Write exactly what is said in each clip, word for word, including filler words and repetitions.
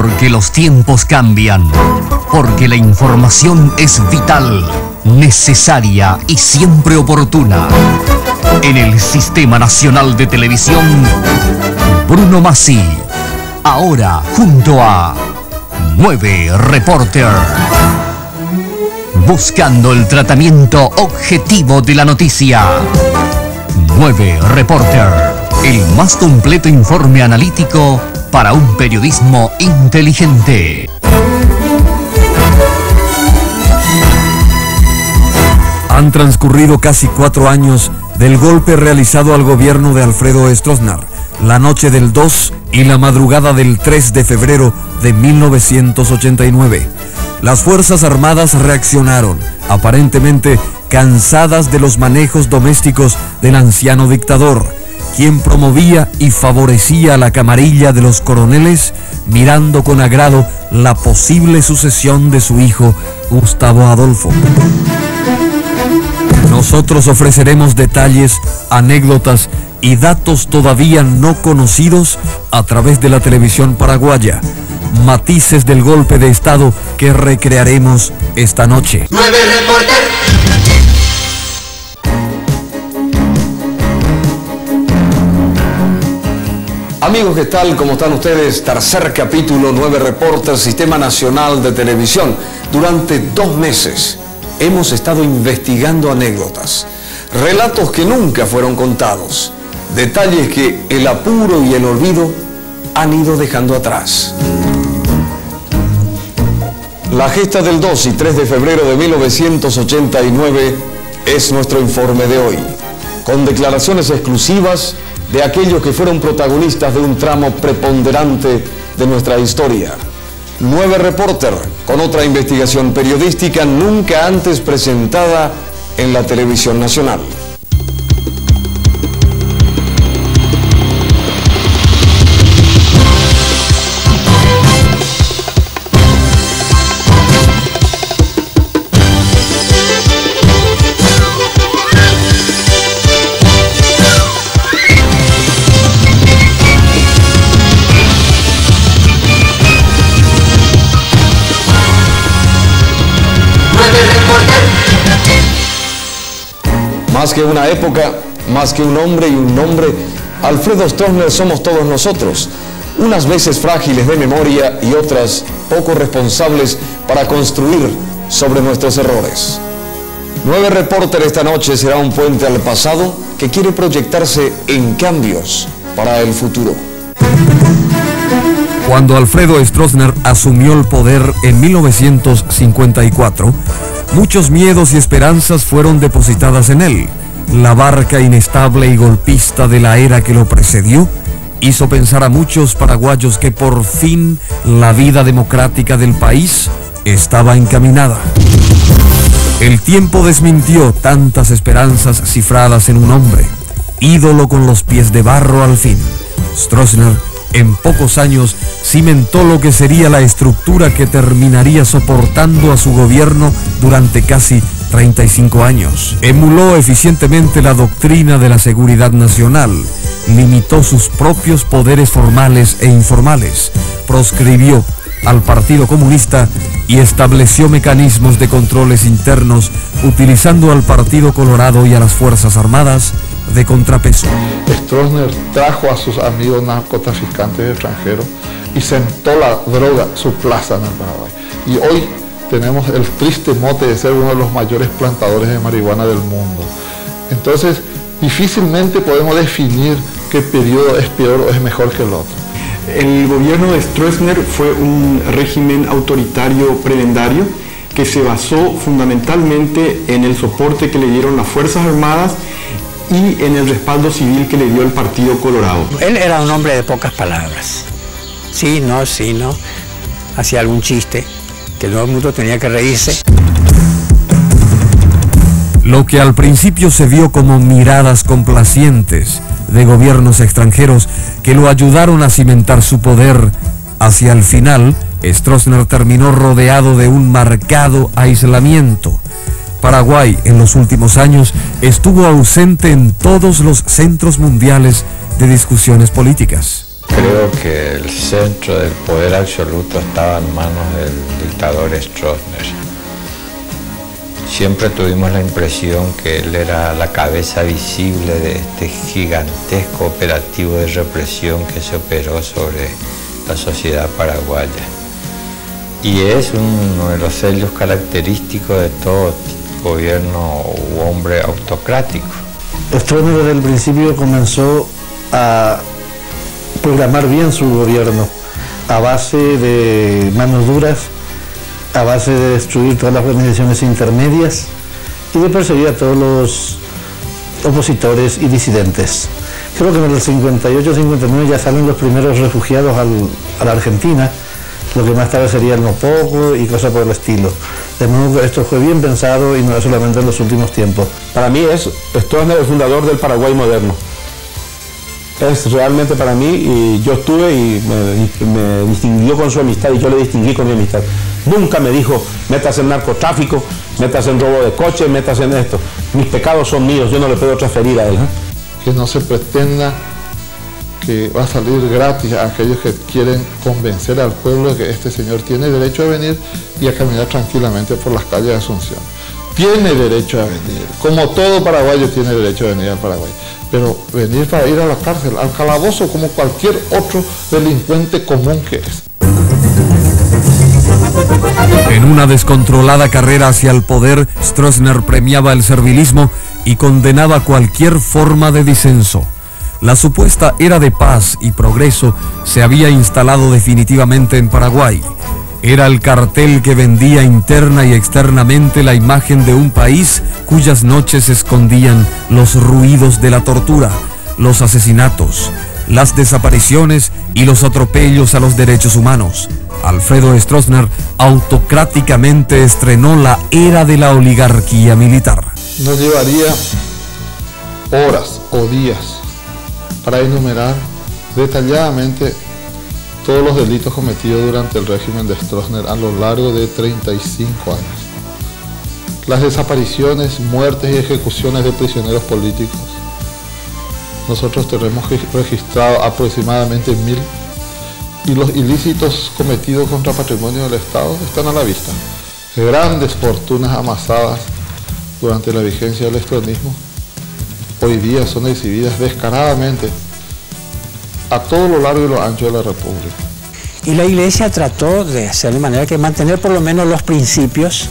Porque los tiempos cambian, porque la información es vital, necesaria y siempre oportuna. En el Sistema Nacional de Televisión, Bruno Masi, ahora junto a nueve Reporter. Buscando el tratamiento objetivo de la noticia. nueve Reporter, el más completo informe analítico para un periodismo inteligente. Han transcurrido casi cuatro años del golpe realizado al gobierno de Alfredo Stroessner, la noche del dos y la madrugada del tres de febrero de mil novecientos ochenta y nueve. Las Fuerzas Armadas reaccionaron, aparentemente cansadas de los manejos domésticos del anciano dictador, quien promovía y favorecía a la camarilla de los coroneles, mirando con agrado la posible sucesión de su hijo Gustavo Adolfo. Nosotros ofreceremos detalles, anécdotas y datos todavía no conocidos a través de la televisión paraguaya. Matices del golpe de Estado que recrearemos esta noche. nueve Reporter. Amigos, ¿qué tal? ¿Cómo están ustedes? Tercer capítulo, nueve Reporter, Sistema Nacional de Televisión. Durante dos meses hemos estado investigando anécdotas, relatos que nunca fueron contados, detalles que el apuro y el olvido han ido dejando atrás. La gesta del dos y tres de febrero de mil novecientos ochenta y nueve es nuestro informe de hoy, con declaraciones exclusivas de aquellos que fueron protagonistas de un tramo preponderante de nuestra historia. nueve Reporter, con otra investigación periodística nunca antes presentada en la televisión nacional. Más que una época, más que un hombre y un nombre, Alfredo Stroessner somos todos nosotros, unas veces frágiles de memoria y otras poco responsables para construir sobre nuestros errores. nueve Reporter esta noche será un puente al pasado que quiere proyectarse en cambios para el futuro. Cuando Alfredo Stroessner asumió el poder en mil novecientos cincuenta y cuatro, muchos miedos y esperanzas fueron depositadas en él. La barca inestable y golpista de la era que lo precedió hizo pensar a muchos paraguayos que por fin la vida democrática del país estaba encaminada. El tiempo desmintió tantas esperanzas cifradas en un hombre, ídolo con los pies de barro al fin. Stroessner, en pocos años, cimentó lo que sería la estructura que terminaría soportando a su gobierno durante casi treinta y cinco años. Emuló eficientemente la doctrina de la seguridad nacional, limitó sus propios poderes formales e informales, proscribió al Partido Comunista y estableció mecanismos de controles internos, utilizando al Partido Colorado y a las Fuerzas Armadas de contrapeso. Stroessner trajo a sus amigos narcotraficantes extranjeros y sentó la droga su plaza en el Paraguay. Y hoy tenemos el triste mote de ser uno de los mayores plantadores de marihuana del mundo. Entonces, difícilmente podemos definir qué periodo es peor o es mejor que el otro. El gobierno de Stroessner fue un régimen autoritario prebendario que se basó fundamentalmente en el soporte que le dieron las Fuerzas Armadas y en el respaldo civil que le dio el Partido Colorado. Él era un hombre de pocas palabras. Sí, no, sí, no. Hacía algún chiste, que todo el mundo tenía que reírse. Lo que al principio se vio como miradas complacientes de gobiernos extranjeros que lo ayudaron a cimentar su poder, hacia el final, Stroessner terminó rodeado de un marcado aislamiento. Paraguay, en los últimos años, estuvo ausente en todos los centros mundiales de discusiones políticas. Creo que el centro del poder absoluto estaba en manos del dictador Stroessner. Siempre tuvimos la impresión que él era la cabeza visible de este gigantesco operativo de represión que se operó sobre la sociedad paraguaya. Y es uno de los sellos característicos de todo gobierno u hombre autocrático. Stroessner desde el principio comenzó a programar bien su gobierno a base de manos duras, a base de destruir todas las organizaciones intermedias y de perseguir a todos los opositores y disidentes. Creo que en el cincuenta y ocho cincuenta y nueve ya salen los primeros refugiados al, a la Argentina, lo que más tarde sería el no poco y cosas por el estilo. De modo que esto fue bien pensado y no solamente en los últimos tiempos. Para mí es Stroessner el fundador del Paraguay moderno. Es realmente para mí, y yo estuve y me, me distinguió con su amistad y yo le distinguí con mi amistad. Nunca me dijo, métase en narcotráfico, métase en robo de coche, métase en esto. Mis pecados son míos, yo no le puedo transferir a él. ¿eh? Que no se pretenda que va a salir gratis a aquellos que quieren convencer al pueblo de que este señor tiene derecho a venir y a caminar tranquilamente por las calles de Asunción. Tiene derecho a venir, como todo paraguayo tiene derecho a venir al Paraguay, pero venir para ir a la cárcel, al calabozo, como cualquier otro delincuente común que es. En una descontrolada carrera hacia el poder, Stroessner premiaba el servilismo y condenaba cualquier forma de disenso. La supuesta era de paz y progreso se había instalado definitivamente en Paraguay. Era el cartel que vendía interna y externamente la imagen de un país cuyas noches escondían los ruidos de la tortura, los asesinatos, las desapariciones y los atropellos a los derechos humanos. Alfredo Stroessner autocráticamente estrenó la era de la oligarquía militar. Nos llevaría horas o días para enumerar detalladamente todos los delitos cometidos durante el régimen de Stroessner a lo largo de treinta y cinco años. Las desapariciones, muertes y ejecuciones de prisioneros políticos. Nosotros tenemos registrado aproximadamente mil, y los ilícitos cometidos contra patrimonio del Estado están a la vista. Grandes fortunas amasadas durante la vigencia del stroessnerismo hoy día son exhibidas descaradamente a todo lo largo y lo ancho de la República. Y la Iglesia trató de hacer de manera que mantener por lo menos los principios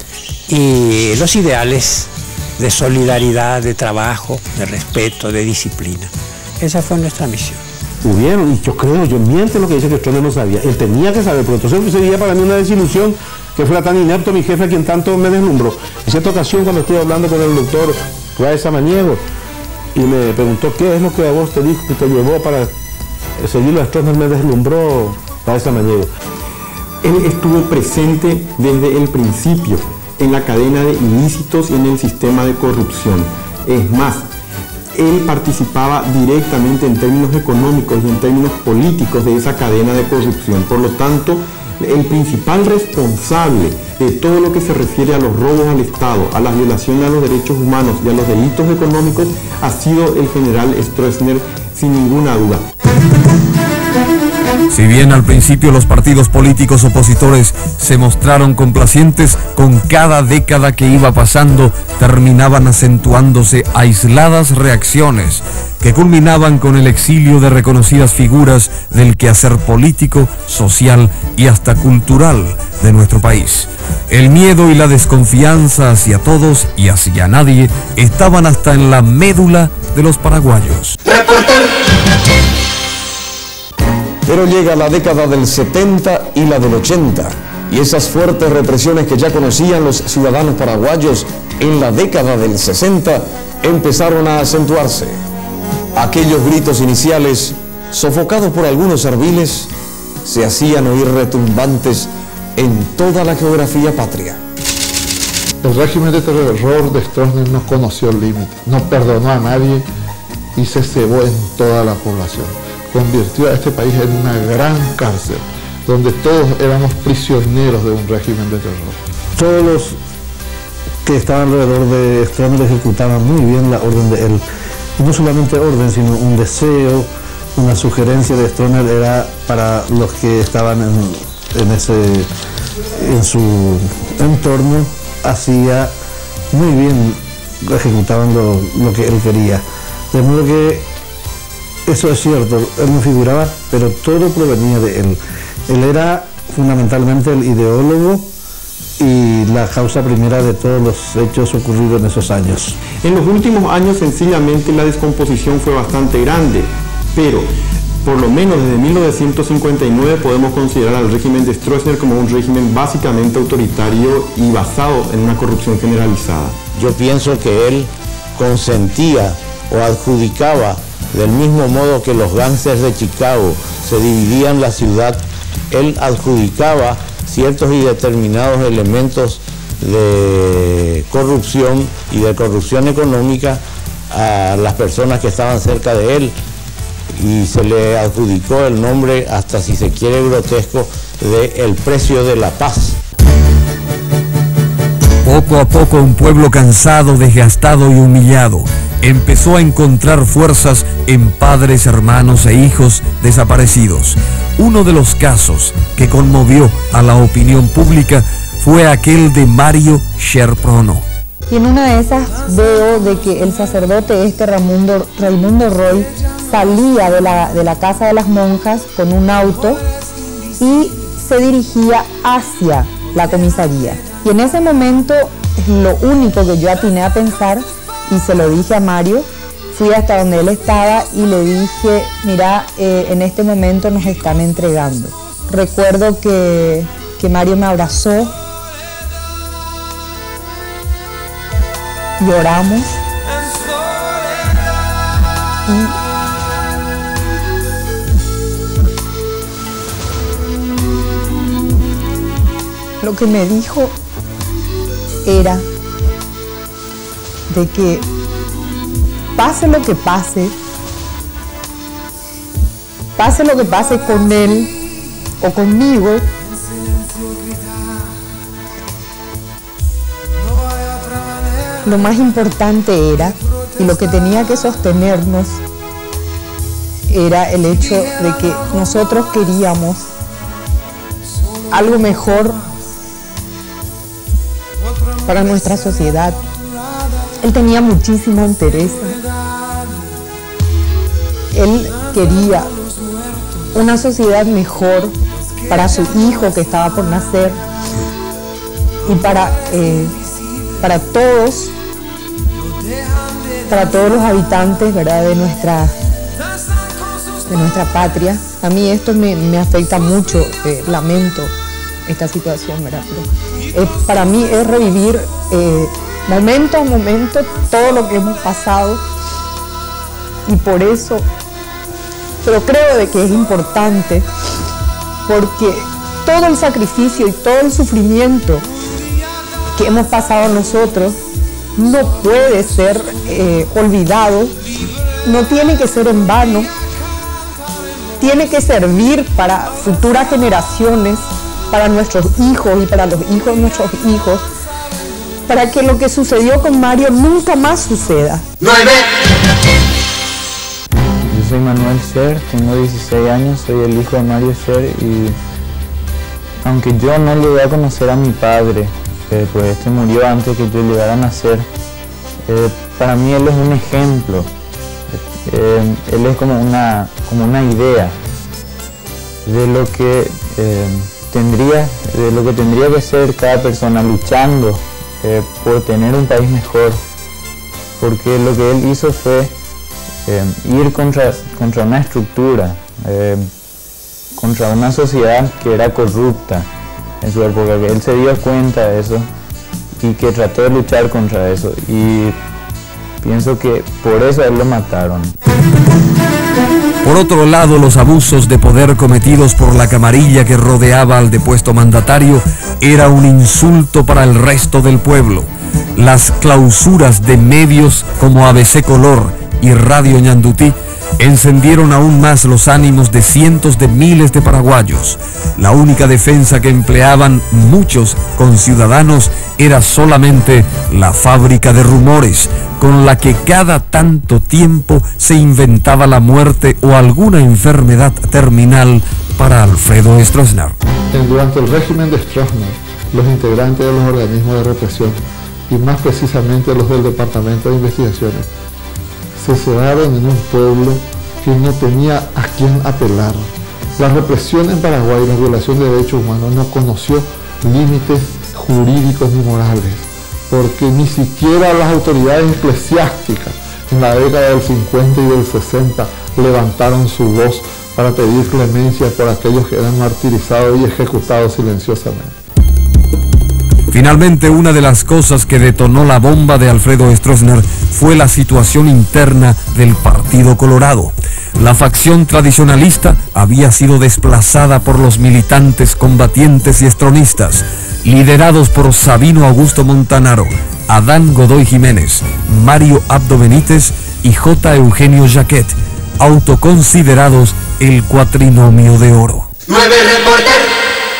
y los ideales de solidaridad, de trabajo, de respeto, de disciplina. Esa fue nuestra misión. Hubieron, y yo creo, yo miente lo que dice que Stroessner no sabía. Él tenía que saber, porque entonces sería para mí una desilusión que fuera tan inepto mi jefe a quien tanto me deslumbró. En cierta ocasión, cuando estuve hablando con el doctor Raez Samaniego, y me preguntó qué es lo que a vos te dijo que te llevó para seguirlo a Stroessner, me deslumbró Raez Samaniego. Él estuvo presente desde el principio en la cadena de ilícitos y en el sistema de corrupción. Es más, él participaba directamente en términos económicos y en términos políticos de esa cadena de corrupción. Por lo tanto, el principal responsable de todo lo que se refiere a los robos al Estado, a las violaciones a los derechos humanos y a los delitos económicos ha sido el general Stroessner, sin ninguna duda. Si bien al principio los partidos políticos opositores se mostraron complacientes, con cada década que iba pasando terminaban acentuándose aisladas reacciones que culminaban con el exilio de reconocidas figuras del quehacer político, social y hasta cultural de nuestro país. El miedo y la desconfianza hacia todos y hacia nadie estaban hasta en la médula de los paraguayos. Pero llega la década del setenta y la del ochenta, y esas fuertes represiones que ya conocían los ciudadanos paraguayos en la década del sesenta empezaron a acentuarse. Aquellos gritos iniciales, sofocados por algunos serviles, se hacían oír retumbantes en toda la geografía patria. El régimen de terror de Stroessner no conoció límite, no perdonó a nadie y se cebó en toda la población. Convirtió a este país en una gran cárcel, donde todos éramos prisioneros de un régimen de terror. Todos los que estaban alrededor de Stroessner ejecutaban muy bien la orden de él. Y no solamente orden, sino un deseo, una sugerencia de Stroessner era para los que estaban en, en, ese, en su entorno, hacía muy bien, ejecutaban lo, lo que él quería. De modo que eso es cierto, él no figuraba, pero todo provenía de él. Él era fundamentalmente el ideólogo y la causa primera de todos los hechos ocurridos en esos años. En los últimos años sencillamente la descomposición fue bastante grande, pero por lo menos desde mil novecientos cincuenta y nueve podemos considerar al régimen de Stroessner como un régimen básicamente autoritario y basado en una corrupción generalizada. Yo pienso que él consentía o adjudicaba, del mismo modo que los gángsters de Chicago se dividían la ciudad, él adjudicaba ciertos y determinados elementos de corrupción y de corrupción económica a las personas que estaban cerca de él, y se le adjudicó el nombre, hasta si se quiere grotesco, de el precio de la paz. Poco a poco un pueblo cansado, desgastado y humillado empezó a encontrar fuerzas en padres, hermanos e hijos desaparecidos. Uno de los casos que conmovió a la opinión pública fue aquel de Mario Scherprono. Y en una de esas veo de que el sacerdote este Raimundo, Raimundo Roy salía de la, de la casa de las monjas con un auto y se dirigía hacia la comisaría. Y en ese momento, lo único que yo atiné a pensar, y se lo dije a Mario, fui hasta donde él estaba y le dije, mira, eh, en este momento nos están entregando. Recuerdo que, que Mario me abrazó, lloramos y lo que me dijo era de que pase lo que pase, pase lo que pase con él o conmigo, lo más importante era, y lo que tenía que sostenernos, era el hecho de que nosotros queríamos algo mejor para nuestra sociedad. Él tenía muchísimo interés. Él quería una sociedad mejor para su hijo que estaba por nacer y para, eh, para todos, para todos los habitantes, ¿verdad?, de nuestra, de nuestra patria. A mí esto me, me afecta mucho, eh, lamento esta situación, ¿verdad? Pero, eh, para mí es revivir eh, momento a momento todo lo que hemos pasado, y por eso, pero creo de que es importante, porque todo el sacrificio y todo el sufrimiento que hemos pasado nosotros no puede ser eh, olvidado, no tiene que ser en vano, tiene que servir para futuras generaciones, para nuestros hijos y para los hijos de nuestros hijos, para que lo que sucedió con Mario nunca más suceda. ¡Nueve! Yo soy Manuel Scher, tengo dieciséis años, soy el hijo de Mario Scher, y aunque yo no llegué a conocer a mi padre, eh, pues este murió antes que yo llegara a nacer, eh, para mí él es un ejemplo, eh, él es como una, como una idea de lo que eh, tendría, de lo que tendría que ser cada persona luchando Eh, por tener un país mejor, porque lo que él hizo fue eh, ir contra, contra una estructura, eh, contra una sociedad que era corrupta en su época, que él se dio cuenta de eso y que trató de luchar contra eso, y pienso que por eso a él lo mataron. Por otro lado, los abusos de poder cometidos por la camarilla que rodeaba al depuesto mandatario era un insulto para el resto del pueblo. Las clausuras de medios como A B C Color y Radio Ñandutí encendieron aún más los ánimos de cientos de miles de paraguayos. La única defensa que empleaban muchos conciudadanos era solamente la fábrica de rumores, con la que cada tanto tiempo se inventaba la muerte o alguna enfermedad terminal para Alfredo Stroessner. Durante el régimen de Stroessner, los integrantes de los organismos de represión, y más precisamente los del Departamento de Investigaciones, se cebaron en un pueblo que no tenía a quién apelar. La represión en Paraguay, la violación de derechos humanos, no conoció límites jurídicos ni morales, porque ni siquiera las autoridades eclesiásticas en la década del cincuenta y del sesenta levantaron su voz para pedir clemencia por aquellos que eran martirizados y ejecutados silenciosamente. Finalmente, una de las cosas que detonó la bomba de Alfredo Stroessner fue la situación interna del Partido Colorado. La facción tradicionalista había sido desplazada por los militantes combatientes y estronistas, liderados por Sabino Augusto Montanaro, Adán Godoy Jiménez, Mario Abdo Benítez y J. Eugenio Jaquet, autoconsiderados el cuatrinomio de oro. Nueve reporter.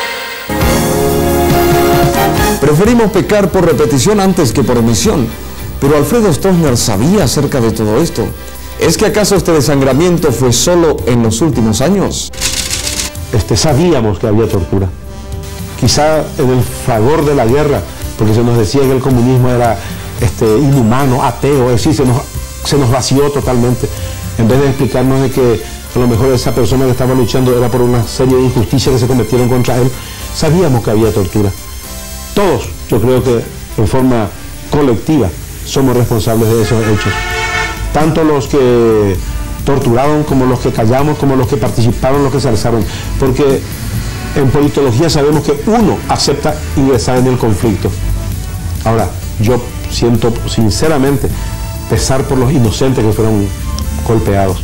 Preferimos pecar por repetición antes que por omisión, pero Alfredo Stroessner sabía acerca de todo esto. ¿Es que acaso este desangramiento fue solo en los últimos años? Este, sabíamos que había tortura. Quizá en el fragor de la guerra, porque se nos decía que el comunismo era este, inhumano, ateo, es decir, se nos, se nos vació totalmente. En vez de explicarnos de que a lo mejor esa persona que estaba luchando era por una serie de injusticias que se cometieron contra él, sabíamos que había tortura. Todos, yo creo que en forma colectiva, somos responsables de esos hechos. Tanto los que torturaron, como los que callamos, como los que participaron, los que se alzaron. Porque en politología sabemos que uno acepta ingresar en el conflicto. Ahora, yo siento sinceramente pesar por los inocentes que fueron golpeados.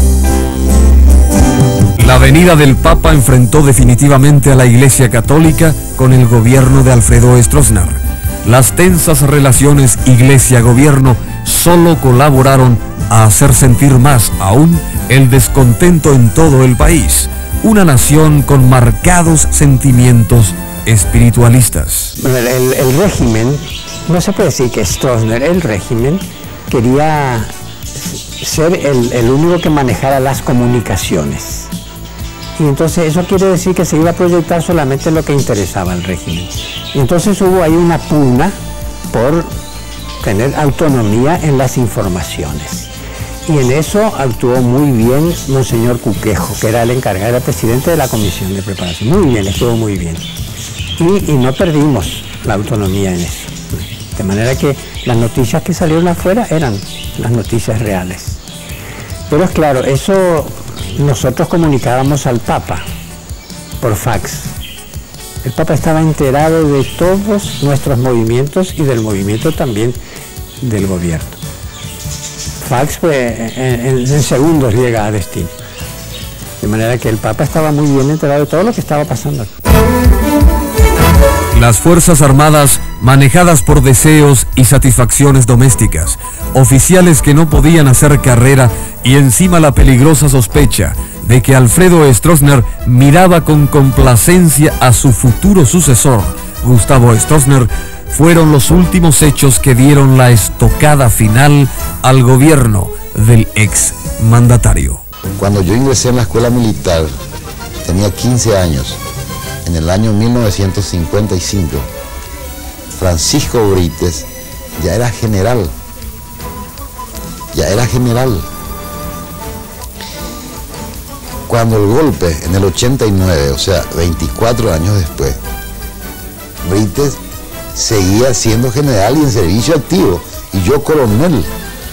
La venida del Papa enfrentó definitivamente a la Iglesia Católica con el gobierno de Alfredo Stroessner. Las tensas relaciones Iglesia-gobierno solo colaboraron a hacer sentir más aún el descontento en todo el país, una nación con marcados sentimientos espiritualistas. Bueno, el, el régimen, no se puede decir que Stroessner, el régimen quería ser el, el único que manejara las comunicaciones. Y entonces eso quiere decir que se iba a proyectar solamente lo que interesaba al régimen. Y entonces hubo ahí una pugna por tener autonomía en las informaciones. Y en eso actuó muy bien Monseñor Cuquejo, que era el encargado, era presidente de la comisión de preparación. Muy bien, estuvo muy bien. Y, y no perdimos la autonomía en eso. De manera que las noticias que salieron afuera eran las noticias reales. Pero es claro, eso nosotros comunicábamos al Papa por fax. El Papa estaba enterado de todos nuestros movimientos y del movimiento también del gobierno. Fax pues, en, en, en segundos llega a destino. De manera que el Papa estaba muy bien enterado de todo lo que estaba pasando. Las Fuerzas Armadas, manejadas por deseos y satisfacciones domésticas, oficiales que no podían hacer carrera y encima la peligrosa sospecha de que Alfredo Stroessner miraba con complacencia a su futuro sucesor, Gustavo Stroessner, fueron los últimos hechos que dieron la estocada final al gobierno del ex mandatario. Cuando yo ingresé en la escuela militar, tenía quince años. En el año mil novecientos cincuenta y cinco, Francisco Brites ya era general, ya era general. Cuando el golpe en el ochenta y nueve, o sea, veinticuatro años después, Brites seguía siendo general y en servicio activo, y yo coronel.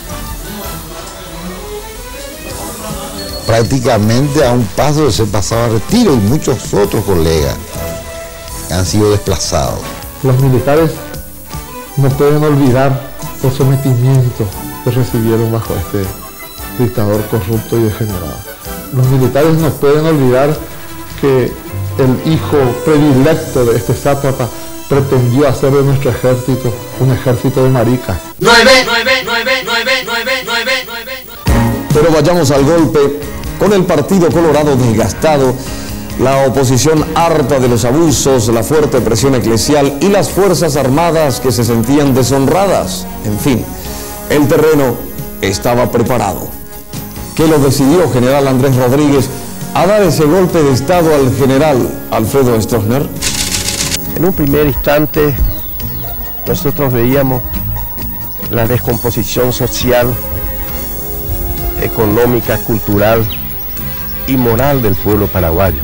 Prácticamente a un paso de ser pasado a retiro, y muchos otros colegas han sido desplazados. Los militares no pueden olvidar el sometimiento que recibieron bajo este dictador corrupto y degenerado. Los militares no pueden olvidar que el hijo predilecto de este sátrapa pretendió hacer de nuestro ejército un ejército de maricas. Nueve, nueve, nueve, nueve, nueve, nueve, nueve. Pero vayamos al golpe. Con el Partido Colorado desgastado, la oposición harta de los abusos, la fuerte presión eclesial y las Fuerzas Armadas que se sentían deshonradas. En fin, el terreno estaba preparado. ¿Qué lo decidió general Andrés Rodríguez a dar ese golpe de Estado al general Alfredo Stroessner? En un primer instante, nosotros veíamos la descomposición social, económica, cultural y moral del pueblo paraguayo.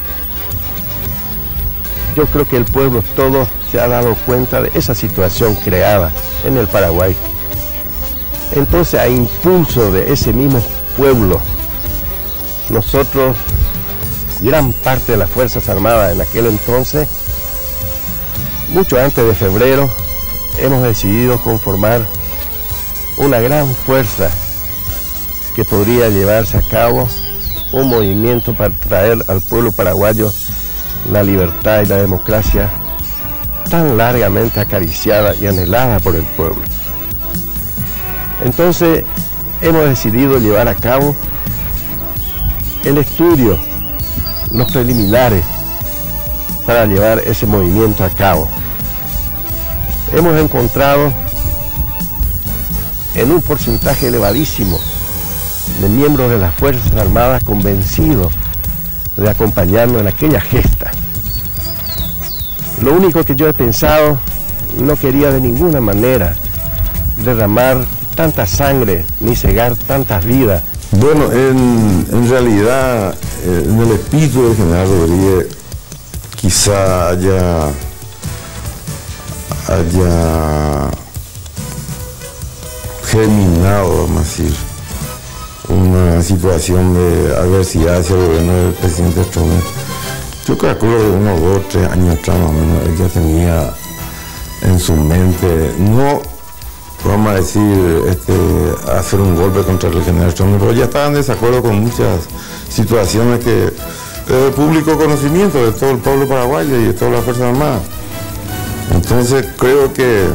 Yo creo que el pueblo todo se ha dado cuenta de esa situación creada en el Paraguay. Entonces, a impulso de ese mismo pueblo, nosotros, gran parte de las Fuerzas Armadas en aquel entonces, mucho antes de febrero, hemos decidido conformar una gran fuerza que podría llevarse a cabo un movimiento para traer al pueblo paraguayo la libertad y la democracia tan largamente acariciada y anhelada por el pueblo. Entonces, hemos decidido llevar a cabo el estudio, los preliminares, para llevar ese movimiento a cabo. Hemos encontrado en un porcentaje elevadísimo de miembros de las Fuerzas Armadas convencidos de acompañarnos en aquella gesta. Lo único que yo he pensado, no quería de ninguna manera derramar tanta sangre ni cegar tantas vidas. Bueno, en, en realidad, en el espíritu del general Rodríguez quizá haya, haya germinado, vamos a decir, una situación de adversidad hacia el gobierno del presidente Stroessner. Yo calculo de unos dos, tres años atrás más o menos, él ya tenía en su mente, no vamos a decir, este, hacer un golpe contra el general Stroessner, pero ya estaba en desacuerdo con muchas situaciones que de público conocimiento de todo el pueblo paraguayo y de todas las Fuerzas Armadas. Entonces creo que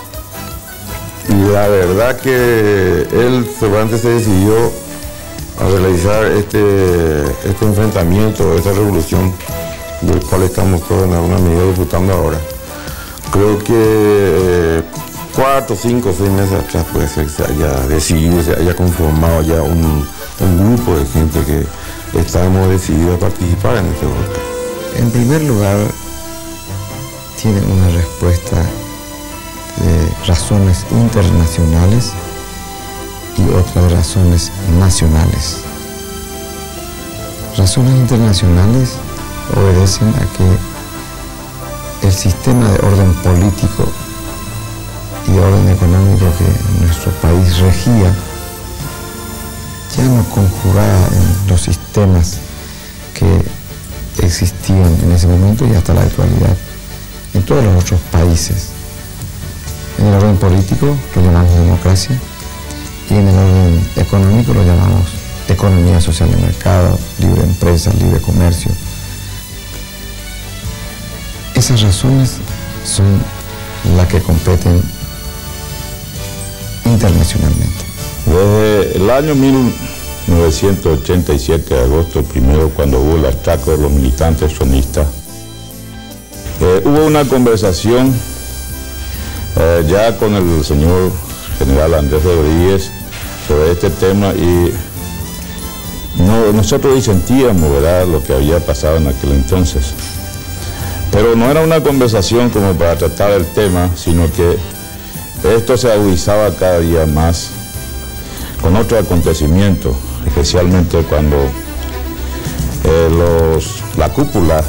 la verdad que él seguramente se decidió a realizar este, este enfrentamiento, esta revolución del cual estamos todos en alguna medida disfrutando ahora. Creo que eh, cuatro, cinco, seis meses atrás puede ser que se haya decidido, se haya conformado ya un, un grupo de gente que estábamos decididos a participar en este golpe. En primer lugar, tiene una respuesta de razones internacionales y otras razones nacionales. Razones internacionales obedecen a que el sistema de orden político y de orden económico que nuestro país regía ya no conjugaba en los sistemas que existían en ese momento y hasta la actualidad en todos los otros países. En el orden político lo llamamos democracia y en el orden económico lo llamamos economía social de mercado, libre empresa, libre comercio. Esas razones son las que competen internacionalmente. Desde el año mil novecientos ochenta y siete, de agosto primero, cuando hubo el atraco de los militantes stroessneristas, eh, hubo una conversación eh, ya con el señor general Andrés Rodríguez sobre este tema y no, nosotros disentíamos, ¿verdad?, lo que había pasado en aquel entonces. Pero no era una conversación como para tratar el tema, sino que esto se agudizaba cada día más con otros acontecimientos, especialmente cuando eh, los, la cúpula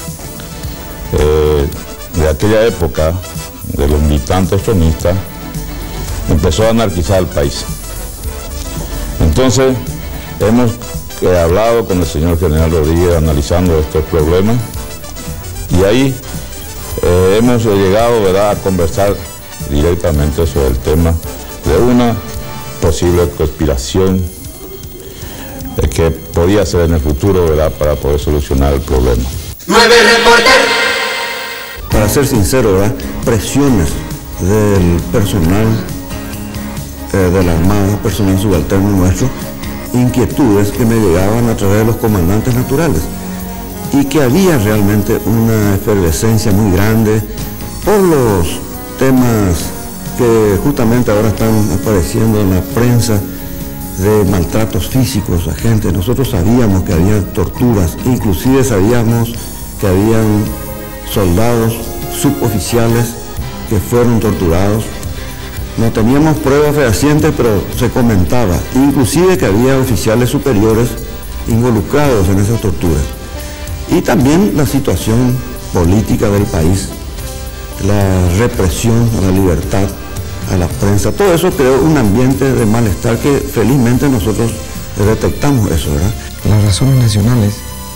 eh, de aquella época, de los militantes stroessneristas, empezó a anarquizar el país. Entonces, hemos eh, hablado con el señor general Rodríguez analizando estos problemas y ahí eh, hemos llegado, ¿verdad?, a conversar directamente sobre el tema de una posible conspiración eh, que podía ser en el futuro, ¿verdad?, para poder solucionar el problema. Para ser sincero, ¿verdad?, presiones del personal eh, de la Armada, personal subalterno nuestro, inquietudes que me llegaban a través de los comandantes naturales y que había realmente una efervescencia muy grande por los temas que justamente ahora están apareciendo en la prensa de maltratos físicos a gente. Nosotros sabíamos que había torturas, inclusive sabíamos que habían soldados suboficiales que fueron torturados. No teníamos pruebas fehacientes, pero se comentaba, inclusive que había oficiales superiores involucrados en esas torturas. Y también la situación política del país, la represión a la libertad, a la prensa, todo eso creó un ambiente de malestar que felizmente nosotros detectamos eso, ¿verdad? Las razones nacionales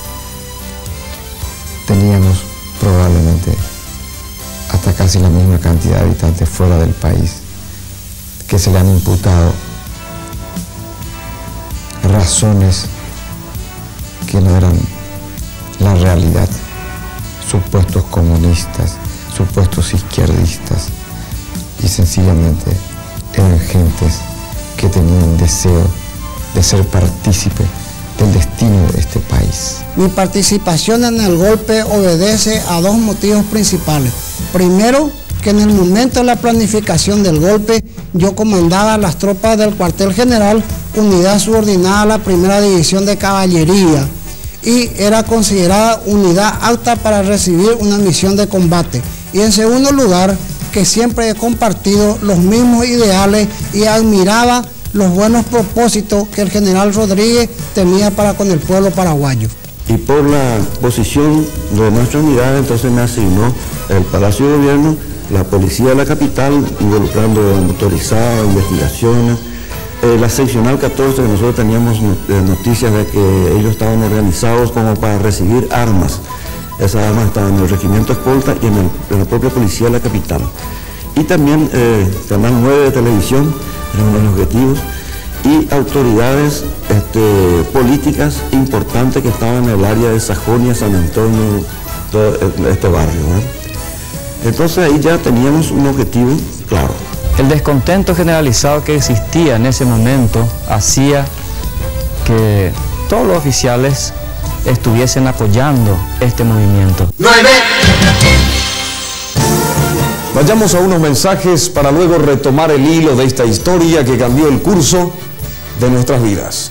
teníamos probablemente hasta casi la misma cantidad de habitantes fuera del país que se le han imputado razones que no eran la realidad, supuestos comunistas, supuestos izquierdistas, y sencillamente eran gentes que tenían deseo de ser partícipe del destino de este país. Mi participación en el golpe obedece a dos motivos principales. Primero, que en el momento de la planificación del golpe yo comandaba las tropas del cuartel general, unidad subordinada a la primera división de caballería, y era considerada unidad apta para recibir una misión de combate. Y en segundo lugar, que siempre he compartido los mismos ideales y admiraba los buenos propósitos que el general Rodríguez tenía para con el pueblo paraguayo. Y por la posición de nuestra unidad, entonces me asignó el Palacio de Gobierno, la Policía de la Capital, involucrando motorizada, investigaciones, eh, la seccional catorce, que nosotros teníamos noticias de que ellos estaban organizados como para recibir armas. Esas armas estaban en el Regimiento Escolta y en, el, en la propia Policía de la Capital. Y también eh, Canal nueve de televisión, era uno de los objetivos, y autoridades este, políticas importantes que estaban en el área de Sajonia, San Antonio, todo este barrio, ¿no? Entonces ahí ya teníamos un objetivo claro. El descontento generalizado que existía en ese momento hacía que todos los oficiales estuviesen apoyando este movimiento. ¡nueve! Vayamos a unos mensajes para luego retomar el hilo de esta historia que cambió el curso de nuestras vidas.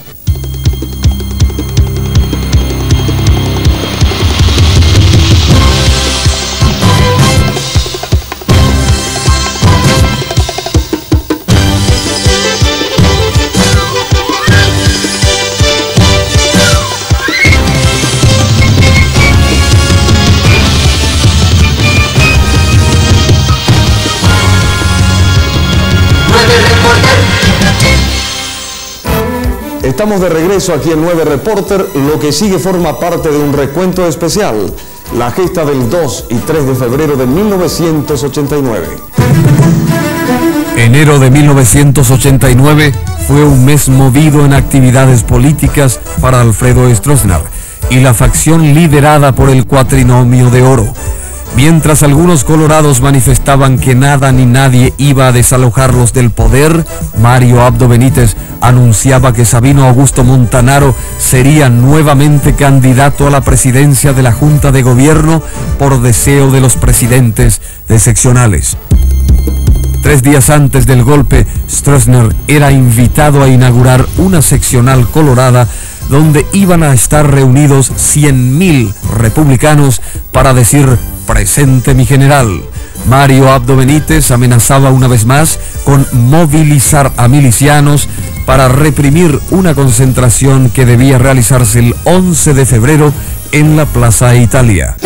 Estamos de regreso aquí en nueve Reporter. Lo que sigue forma parte de un recuento especial, la gesta del dos y tres de febrero de mil novecientos ochenta y nueve. Enero de mil novecientos ochenta y nueve fue un mes movido en actividades políticas para Alfredo Stroessner y la facción liderada por el Cuatrinomio de Oro. Mientras algunos colorados manifestaban que nada ni nadie iba a desalojarlos del poder, Mario Abdo Benítez anunciaba que Sabino Augusto Montanaro sería nuevamente candidato a la presidencia de la Junta de Gobierno por deseo de los presidentes de seccionales. Tres días antes del golpe, Stroessner era invitado a inaugurar una seccional colorada donde iban a estar reunidos cien mil republicanos para decir «Presente mi general». Mario Abdo Benítez amenazaba una vez más con movilizar a milicianos para reprimir una concentración que debía realizarse el once de febrero en la Plaza Italia.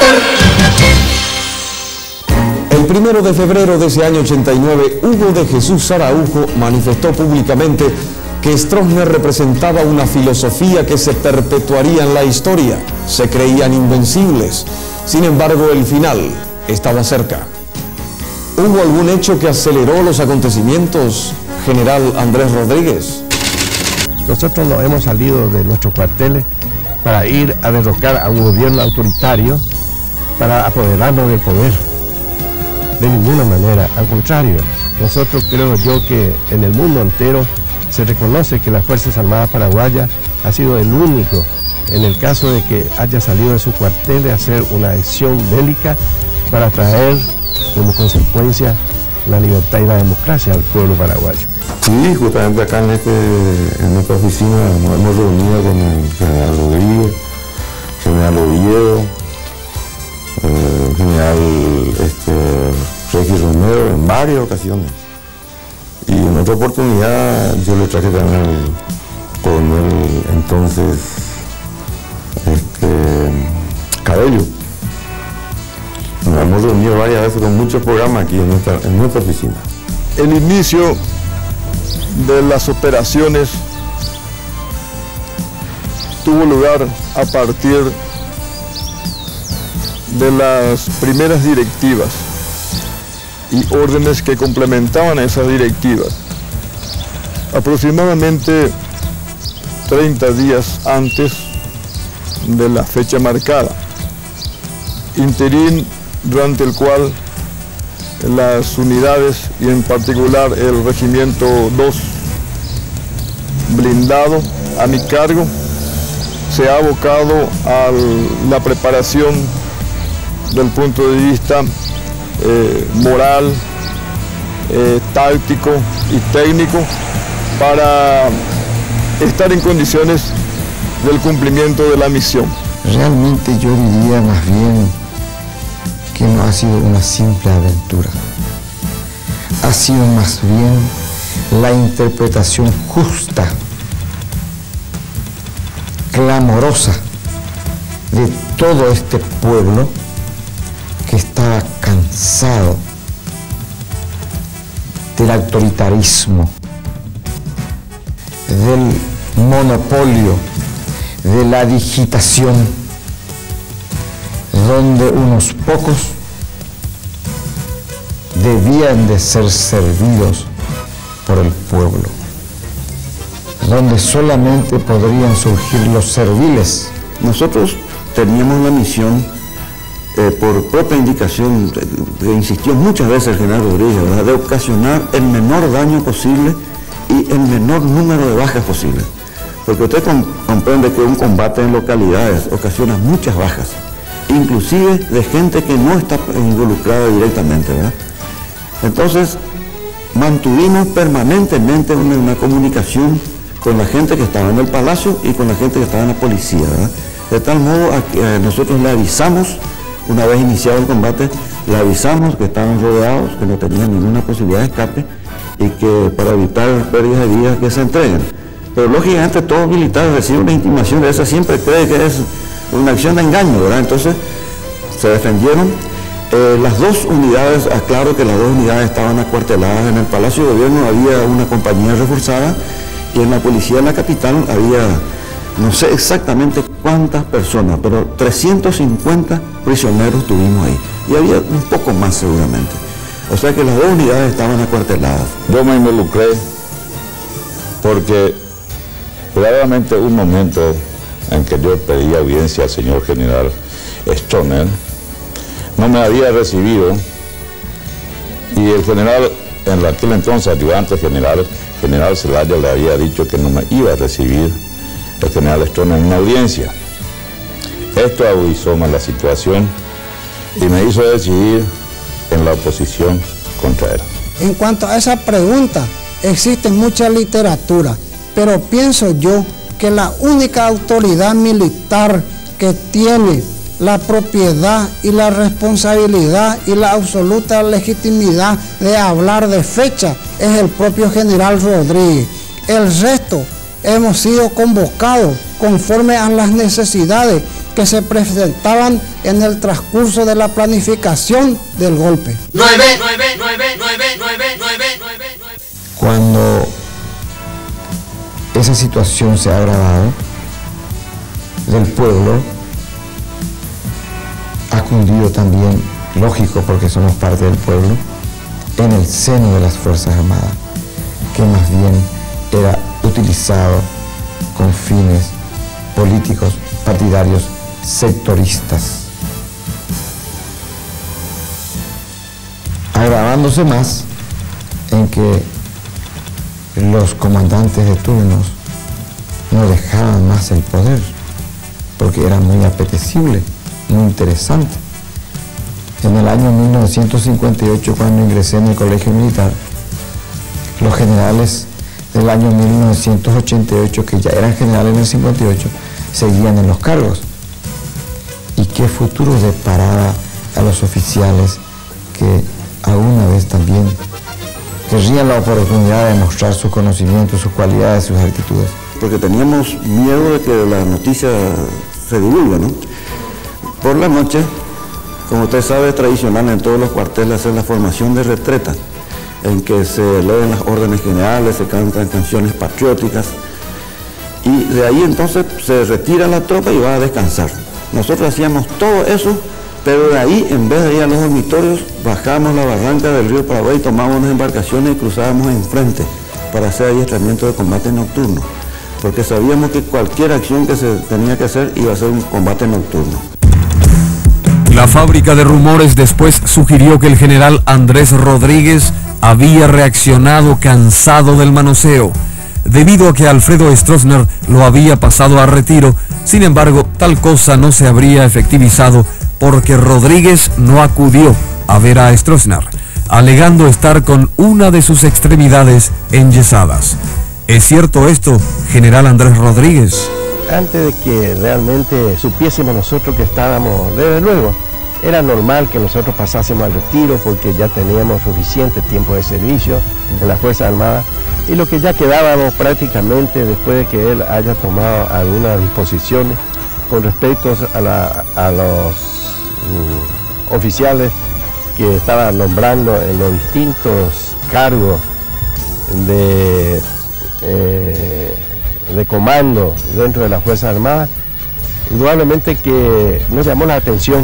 El primero de febrero de ese año ochenta y nueve, Hugo de Jesús Araujo manifestó públicamente que Stroessner representaba una filosofía que se perpetuaría en la historia. Se creían invencibles. Sin embargo, el final estaba cerca. ¿Hubo algún hecho que aceleró los acontecimientos, general Andrés Rodríguez? Nosotros no hemos salido de nuestros cuarteles para ir a derrocar a un gobierno autoritario, para apoderarnos del poder. De ninguna manera, al contrario. Nosotros creo yo que en el mundo entero se reconoce que las Fuerzas Armadas Paraguayas ha sido el único, en el caso de que haya salido de su cuartel, de hacer una acción bélica para traer como consecuencia la libertad y la democracia al pueblo paraguayo. Sí, justamente acá en, este, en esta oficina nos hemos reunido con el general Rodríguez, general Oviedo, eh, general este, Regis Romero en varias ocasiones. Y en otra oportunidad yo le traje también al coronel entonces este, Cabello. Nos hemos reunido varias veces con muchos programas aquí en nuestra, en nuestra oficina. El inicio de las operaciones tuvo lugar a partir de las primeras directivas y órdenes que complementaban a esas directivas. Aproximadamente treinta días antes de la fecha marcada, interín durante el cual las unidades y en particular el regimiento dos blindado a mi cargo se ha abocado a la preparación del punto de vista eh, moral, eh, táctico y técnico para estar en condiciones del cumplimiento de la misión. Realmente yo diría más bien que no ha sido una simple aventura. Ha sido más bien la interpretación justa, clamorosa de todo este pueblo que estaba cansado del autoritarismo, del monopolio, de la digitación, donde unos pocos debían de ser servidos por el pueblo, donde solamente podrían surgir los serviles. Nosotros teníamos la misión, eh, por propia indicación, que insistió muchas veces el general Rodríguez, ¿verdad?, de ocasionar el menor daño posible y el menor número de bajas posible. Porque usted comprende que un combate en localidades ocasiona muchas bajas, inclusive de gente que no está involucrada directamente, ¿verdad? Entonces, mantuvimos permanentemente una, una comunicación con la gente que estaba en el palacio y con la gente que estaba en la policía, ¿verdad? De tal modo a que eh, nosotros le avisamos, una vez iniciado el combate, le avisamos que estaban rodeados, que no tenían ninguna posibilidad de escape y que para evitar pérdidas de vidas que se entreguen. Pero lógicamente todo militar recibe una intimación de esa, siempre cree que es una acción de engaño, ¿verdad? Entonces se defendieron. Eh, las dos unidades, aclaro que las dos unidades estaban acuarteladas en el Palacio de Gobierno, había una compañía reforzada y en la policía de la capital había, no sé exactamente cuántas personas, pero trescientos cincuenta prisioneros tuvimos ahí y había un poco más seguramente. O sea que las dos unidades estaban acuarteladas. Yo me involucré porque probablemente un momento en que yo pedí audiencia al señor general Stroessner, no me había recibido y el general, en aquel entonces ayudante general, general Zelaya, le había dicho que no me iba a recibir el general Stroessner en una audiencia. Esto agudizó más la situación y me hizo decidir en la oposición contra él. En cuanto a esa pregunta, existe mucha literatura, pero pienso yo que la única autoridad militar que tiene la propiedad y la responsabilidad y la absoluta legitimidad de hablar de fecha es el propio general Rodríguez. El resto hemos sido convocados conforme a las necesidades que se presentaban en el transcurso de la planificación del golpe. nueve, nueve, nueve, nueve, nueve, nueve, nueve. Cuando esa situación se ha agravado, del pueblo ha cundido también, lógico porque somos parte del pueblo, en el seno de las Fuerzas Armadas, que más bien era utilizado con fines políticos, partidarios, sectoristas. Agravándose más en que los comandantes de turnos no dejaban más el poder, porque era muy apetecible, muy interesante. En el año mil novecientos cincuenta y ocho, cuando ingresé en el colegio militar, los generales del año mil novecientos ochenta y ocho, que ya eran generales en el cincuenta y ocho, seguían en los cargos. ¿Y qué futuro deparaba a los oficiales que alguna vez también querrían la oportunidad de mostrar sus conocimientos, sus cualidades, sus actitudes? Porque teníamos miedo de que la noticia se divulgue, ¿no? Por la noche, como usted sabe, es tradicional en todos los cuarteles hacer la formación de retreta, en que se leen las órdenes generales, se cantan canciones patrióticas, y de ahí entonces se retira la tropa y va a descansar. Nosotros hacíamos todo eso, pero de ahí, en vez de ir a los dormitorios, bajamos la barranca del río Paraguay, tomábamos unas embarcaciones y cruzábamos enfrente para hacer adiestramiento de combate nocturno, porque sabíamos que cualquier acción que se tenía que hacer iba a ser un combate nocturno. La fábrica de rumores después sugirió que el general Andrés Rodríguez había reaccionado cansado del manoseo, debido a que Alfredo Stroessner lo había pasado a retiro. Sin embargo, tal cosa no se habría efectivizado porque Rodríguez no acudió a ver a Stroessner, alegando estar con una de sus extremidades enyesadas. ¿Es cierto esto, general Andrés Rodríguez? Antes de que realmente supiésemos nosotros que estábamos, desde luego, era normal que nosotros pasásemos al retiro porque ya teníamos suficiente tiempo de servicio en las Fuerzas Armadas, y lo que ya quedábamos prácticamente después de que él haya tomado algunas disposiciones con respecto a, la, a los mm, oficiales que estaban nombrando en los distintos cargos de, eh, de comando dentro de las Fuerzas Armadas. Indudablemente que nos llamó la atención,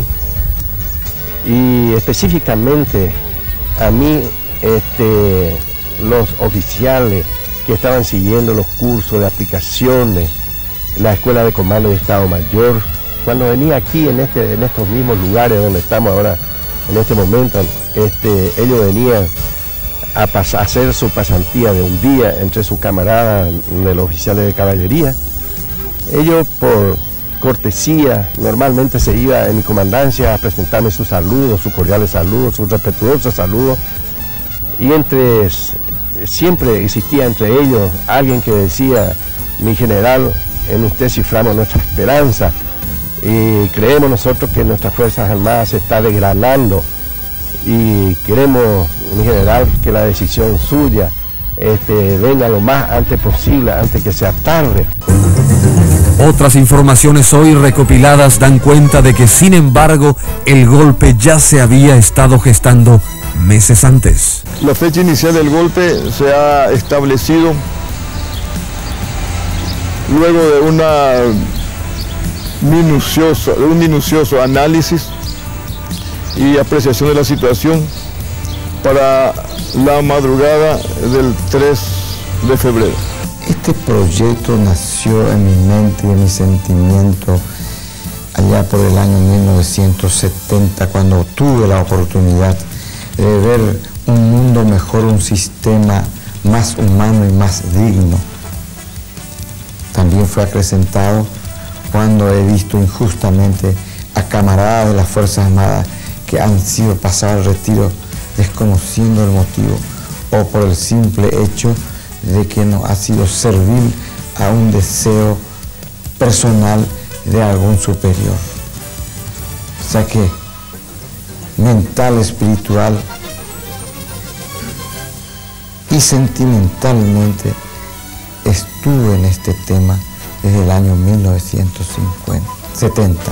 y específicamente a mí este, los oficiales que estaban siguiendo los cursos de aplicaciones, la Escuela de Comando de Estado Mayor, cuando venía aquí en, este, en estos mismos lugares donde estamos ahora en este momento, este, ellos venían a, a hacer su pasantía de un día entre sus camaradas de los oficiales de caballería. Ellos, por cortesía, normalmente se iba en mi comandancia a presentarme sus saludos, sus cordiales saludos, sus respetuosos saludos, y entre siempre existía entre ellos alguien que decía: mi general, en usted ciframos nuestra esperanza y creemos nosotros que nuestras Fuerzas Armadas se está desgranando, y queremos, mi general, que la decisión suya este, venga lo más antes posible, antes que sea tarde. Otras informaciones hoy recopiladas dan cuenta de que, sin embargo, el golpe ya se había estado gestando meses antes. La fecha inicial del golpe se ha establecido luego de una minucioso, de un minucioso análisis y apreciación de la situación para la madrugada del tres de febrero. Este proyecto nació en mi mente y en mi sentimiento allá por el año mil novecientos setenta, cuando tuve la oportunidad de ver un mundo mejor, un sistema más humano y más digno. También fue acrecentado cuando he visto injustamente a camaradas de las Fuerzas Armadas que han sido pasados al retiro desconociendo el motivo o por el simple hecho de que no ha sido servil a un deseo personal de algún superior. O sea que mental, espiritual y sentimentalmente estuve en este tema desde el año mil novecientos setenta.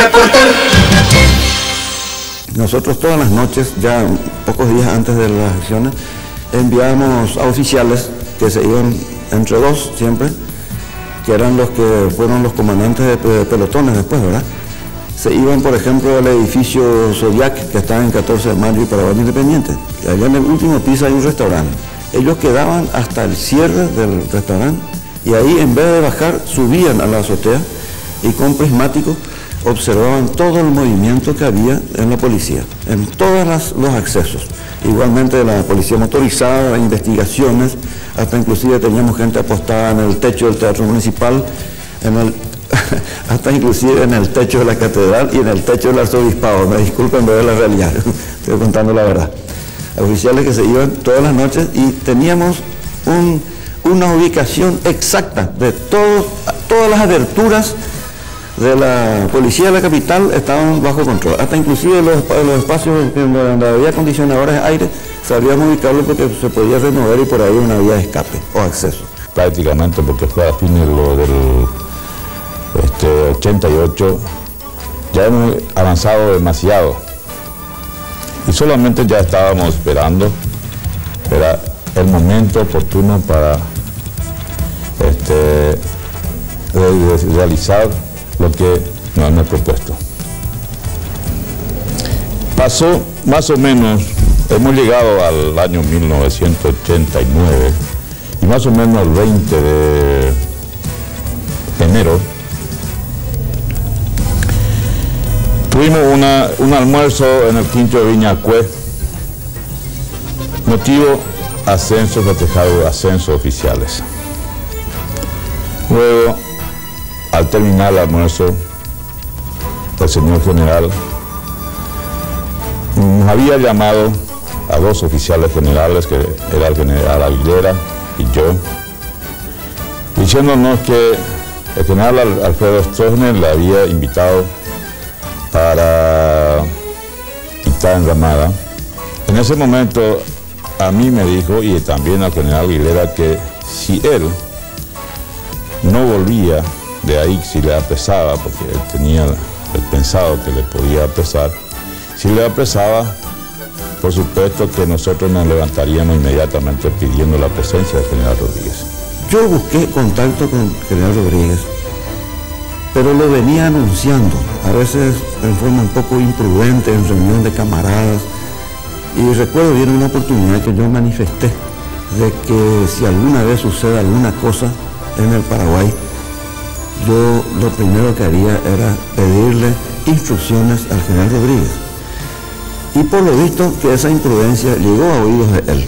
Nosotros todas las noches, ya pocos días antes de las acciones, enviábamos a oficiales que se iban entre dos siempre, que eran los que fueron los comandantes de, de pelotones después, ¿verdad? Se iban, por ejemplo, al edificio Zodiac, que está en catorce de mayo y Paraguay Independiente. Y allá en el último piso hay un restaurante. Ellos quedaban hasta el cierre del restaurante y ahí, en vez de bajar, subían a la azotea y con prismáticos observaban todo el movimiento que había en la policía, en todos los accesos. Igualmente la policía motorizada, investigaciones, hasta inclusive teníamos gente apostada en el techo del Teatro Municipal, en el, hasta inclusive en el techo de la catedral y en el techo del arzobispado. Me disculpen, pero es la realidad, estoy contando la verdad. Oficiales que se iban todas las noches y teníamos un, una ubicación exacta de todo, todas las aberturas de la policía de la capital estaban bajo control. Hasta inclusive los, los espacios donde había acondicionadores de aire sabíamos ubicarlo porque se podía remover y por ahí una vía de escape o acceso. Prácticamente porque fue a fines lo del este, ochenta y ocho, ya hemos avanzado demasiado y solamente ya estábamos esperando, era el momento oportuno para este, realizar lo que nos hemos propuesto. Pasó más o menos, hemos llegado al año mil novecientos ochenta y nueve y más o menos el veinte de enero tuvimos una, un almuerzo en el quincho de Viñacue, motivo ascenso festejado, ascenso oficiales. Luego, al terminar el almuerzo, el señor general nos había llamado a dos oficiales generales, que era el general Aguilera y yo, diciéndonos que el general Alfredo Stroessner le había invitado para quitar en Ramada. En ese momento a mí me dijo, y también al general Aguilera, que si él no volvía de ahí, si le apresaba, porque él tenía el pensado que le podía apresar, si le apresaba, por supuesto que nosotros nos levantaríamos inmediatamente pidiendo la presencia del general Rodríguez. Yo busqué contacto con el general Rodríguez, pero lo venía anunciando, a veces en forma un poco imprudente, en reunión de camaradas, y recuerdo bien una oportunidad que yo manifesté de que si alguna vez sucede alguna cosa en el Paraguay, yo lo primero que haría era pedirle instrucciones al general Rodríguez. Y por lo visto que esa imprudencia llegó a oídos de él.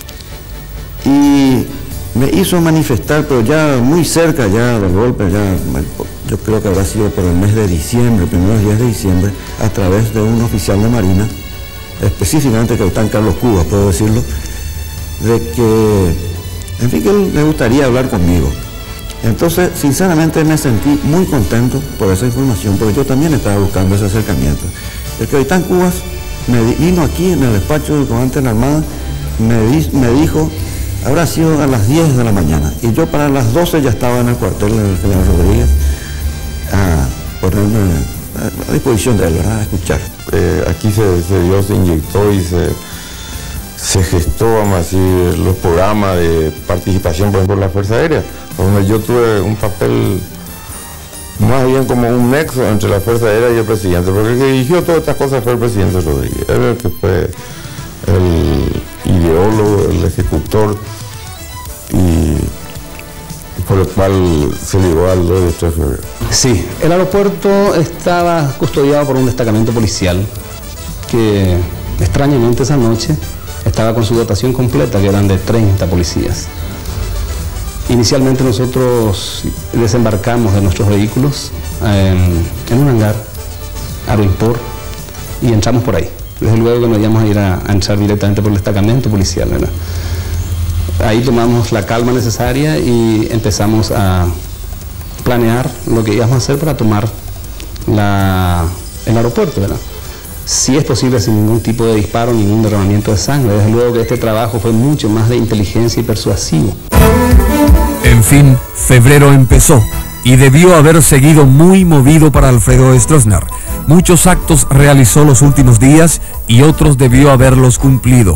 Y me hizo manifestar, pero ya muy cerca ya del golpe, ya, yo creo que habrá sido por el mes de diciembre, primeros días de diciembre, a través de un oficial de Marina, específicamente capitán Carlos Cuba, puedo decirlo, de que, en fin, que él le gustaría hablar conmigo. Entonces, sinceramente me sentí muy contento por esa información, porque yo también estaba buscando ese acercamiento. El capitán Cubas me vino aquí en el despacho del comandante de la Armada, me, di, me dijo, habrá sido a las diez de la mañana, y yo para las doce ya estaba en el cuartel del general Rodríguez, a ponerme a disposición de él, ¿verdad?, a escuchar. Eh, aquí se, se dio, se inyectó y se, se gestó, vamos a decir, los programas de participación, por ejemplo, en la Fuerza Aérea, donde yo tuve un papel más bien como un nexo entre la Fuerza Aérea y el presidente, porque el que dirigió todas estas cosas fue el presidente Rodríguez, él el que fue el ideólogo, el ejecutor, y por el cual se llegó al dos de febrero. Sí, el aeropuerto estaba custodiado por un destacamento policial que extrañamente esa noche estaba con su dotación completa, que eran de treinta policías. Inicialmente nosotros desembarcamos de nuestros vehículos en, en un hangar, Aeroimport, y entramos por ahí. Desde luego que no íbamos a ir a, a entrar directamente por el destacamento policial, ¿verdad? Ahí tomamos la calma necesaria y empezamos a planear lo que íbamos a hacer para tomar la, el aeropuerto, ¿verdad? Si es posible sin ningún tipo de disparo, ningún derramamiento de sangre. Desde luego que este trabajo fue mucho más de inteligencia y persuasivo. En fin, febrero empezó y debió haber seguido muy movido para Alfredo Stroessner. Muchos actos realizó los últimos días y otros debió haberlos cumplido.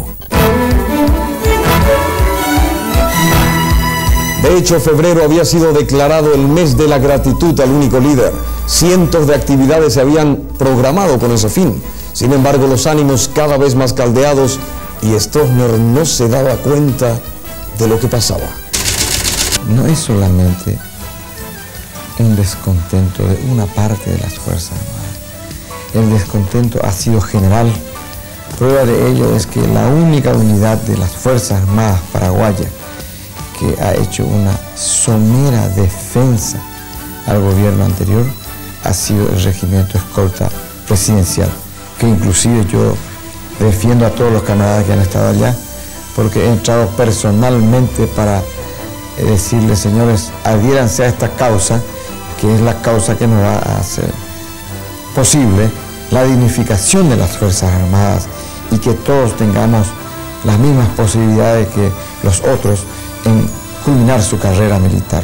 De hecho, febrero había sido declarado el mes de la gratitud al único líder. Cientos de actividades se habían programado con ese fin. Sin embargo, los ánimos cada vez más caldeados y Stroessner no se daba cuenta de lo que pasaba. No es solamente un descontento de una parte de las Fuerzas Armadas. El descontento ha sido general. Prueba de ello es que la única unidad de las Fuerzas Armadas paraguayas que ha hecho una somera defensa al gobierno anterior ha sido el Regimiento Escolta Presidencial, que inclusive yo defiendo a todos los camaradas que han estado allá, porque he entrado personalmente para decirles, señores, adhiéranse a esta causa, que es la causa que nos va a hacer posible la dignificación de las Fuerzas Armadas y que todos tengamos las mismas posibilidades que los otros en culminar su carrera militar.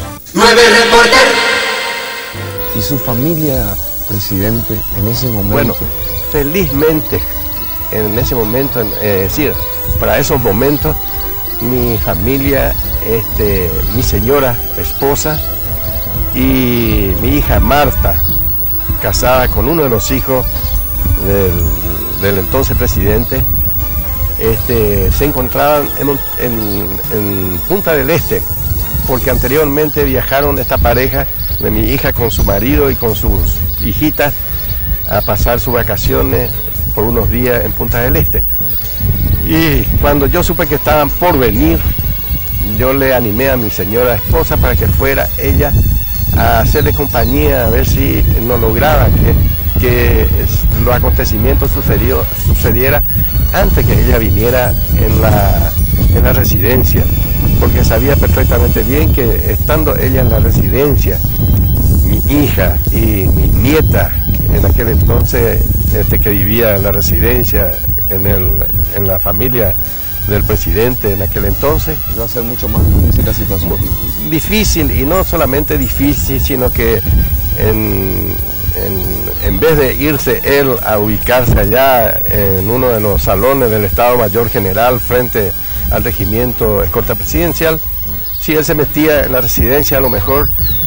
¿Y su familia, presidente, en ese momento? Bueno, felizmente, en ese momento, es eh, decir, para esos momentos, mi familia, este, mi señora esposa y mi hija Marta, casada con uno de los hijos del, del entonces presidente, este, se encontraban en, un, en, en Punta del Este, porque anteriormente viajaron esta pareja de mi hija con su marido y con sus hijitas a pasar sus vacaciones por unos días en Punta del Este. Y cuando yo supe que estaban por venir, yo le animé a mi señora esposa para que fuera ella a hacerle compañía, a ver si no lograba que, que los acontecimientos sucedió, sucediera antes que ella viniera en la, en la residencia, porque sabía perfectamente bien que estando ella en la residencia, mi hija y mi nieta, en aquel entonces este, que vivía en la residencia, en, el, en la familia del presidente en aquel entonces. Va a ser mucho más difícil la situación. Difícil, y no solamente difícil, sino que en, en, en vez de irse él a ubicarse allá en uno de los salones del Estado Mayor General frente al regimiento escolta presidencial, si él se metía en la residencia, a lo mejor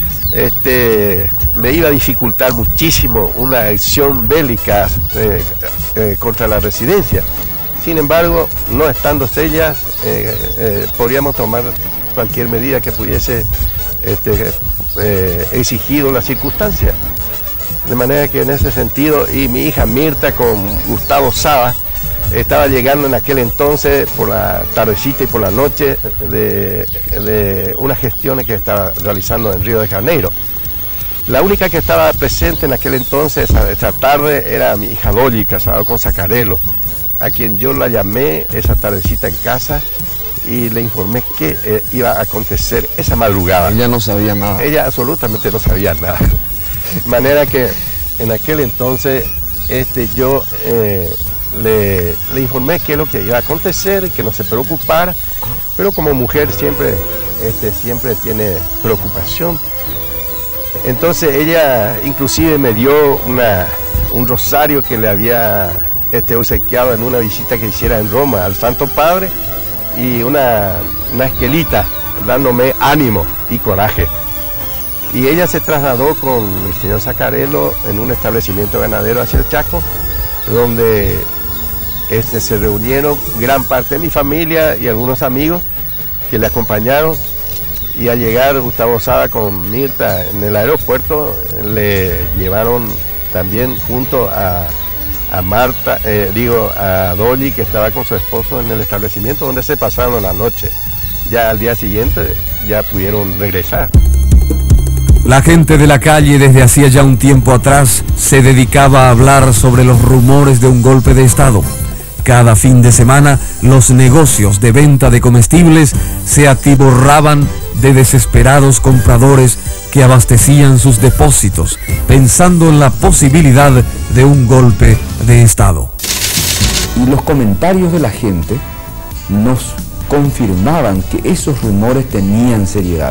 este, le iba a dificultar muchísimo una acción bélica eh, eh, contra la residencia. Sin embargo, no estando ellas, eh, eh, podríamos tomar cualquier medida que pudiese este, eh, exigido la circunstancia. De manera que en ese sentido, y mi hija Mirta con Gustavo Saba, estaba llegando en aquel entonces por la tardecita y por la noche de, de unas gestiones que estaba realizando en Río de Janeiro. La única que estaba presente en aquel entonces, esa tarde, era mi hija Dolly, casada con Zacarello, a quien yo la llamé esa tardecita en casa y le informé que eh, iba a acontecer esa madrugada. Ella no sabía nada. Ella absolutamente no sabía nada. De manera que en aquel entonces este, yo eh, le, le informé qué es lo que iba a acontecer, que no se preocupara, pero como mujer siempre, este, siempre tiene preocupación. Entonces ella inclusive me dio una, un rosario que le había este, obsequiado en una visita que hiciera en Roma al Santo Padre, y una, una esquelita dándome ánimo y coraje. Y ella se trasladó con el señor Zacarello en un establecimiento ganadero hacia el Chaco, donde este, se reunieron gran parte de mi familia y algunos amigos que le acompañaron. Y al llegar Gustavo Sada con Mirta en el aeropuerto, le llevaron también junto a, a Marta, eh, digo, a Dolly, que estaba con su esposo en el establecimiento, donde se pasaron la noche. Ya al día siguiente ya pudieron regresar. La gente de la calle desde hacía ya un tiempo atrás se dedicaba a hablar sobre los rumores de un golpe de Estado. Cada fin de semana los negocios de venta de comestibles se atiborraban de desesperados compradores que abastecían sus depósitos pensando en la posibilidad de un golpe de Estado. Y los comentarios de la gente nos confirmaban que esos rumores tenían seriedad.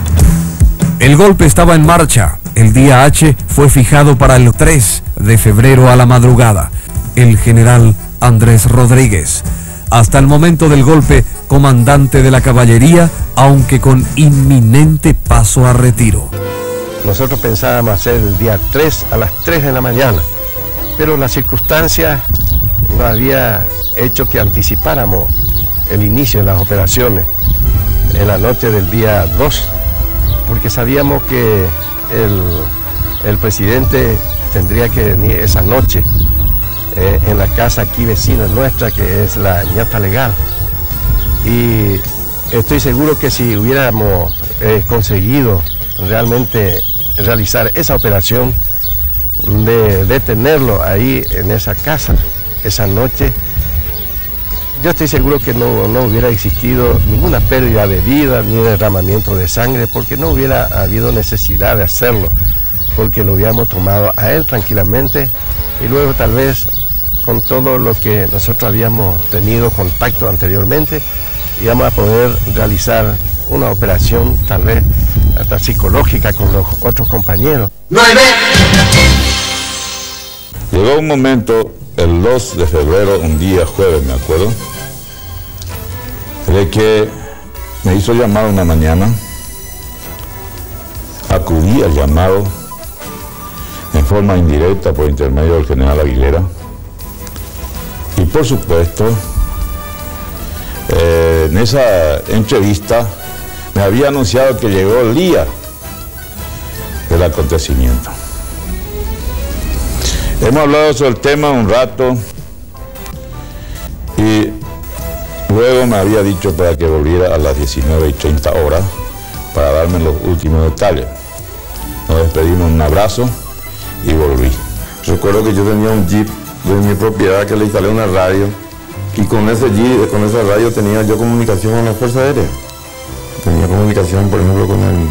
El golpe estaba en marcha. El día H fue fijado para el tres de febrero a la madrugada. El general Andrés Rodríguez, hasta el momento del golpe, comandante de la caballería, aunque con inminente paso a retiro. Nosotros pensábamos hacer el día tres a las tres de la mañana, pero la circunstancia nos había hecho que anticipáramos el inicio de las operaciones en la noche del día dos, porque sabíamos que el, el presidente tendría que venir esa noche eh, en la casa aquí vecina nuestra, que es la Ñata Legal. Y estoy seguro que si hubiéramos eh, conseguido realmente realizar esa operación de detenerlo ahí en esa casa, esa noche, yo estoy seguro que no, no hubiera existido ninguna pérdida de vida ni derramamiento de sangre, porque no hubiera habido necesidad de hacerlo, porque lo hubiéramos tomado a él tranquilamente y luego tal vez con todo lo que nosotros habíamos tenido contacto anteriormente, íbamos a poder realizar una operación tal vez hasta psicológica con los otros compañeros. nueve. Llegó un momento, el dos de febrero, un día jueves me acuerdo, de que me hizo llamar una mañana, acudí al llamado en forma indirecta por intermedio del general Aguilera y por supuesto eh, en esa entrevista me había anunciado que llegó el día del acontecimiento. Hemos hablado sobre el tema un rato y luego me había dicho para que volviera a las diecinueve y treinta horas para darme los últimos detalles. Nos despedimos, un abrazo y volví. Recuerdo que yo tenía un jeep de mi propiedad que le instalé una radio y con ese jeep, con esa radio tenía yo comunicación con la Fuerza Aérea. Tenía comunicación, por ejemplo, con el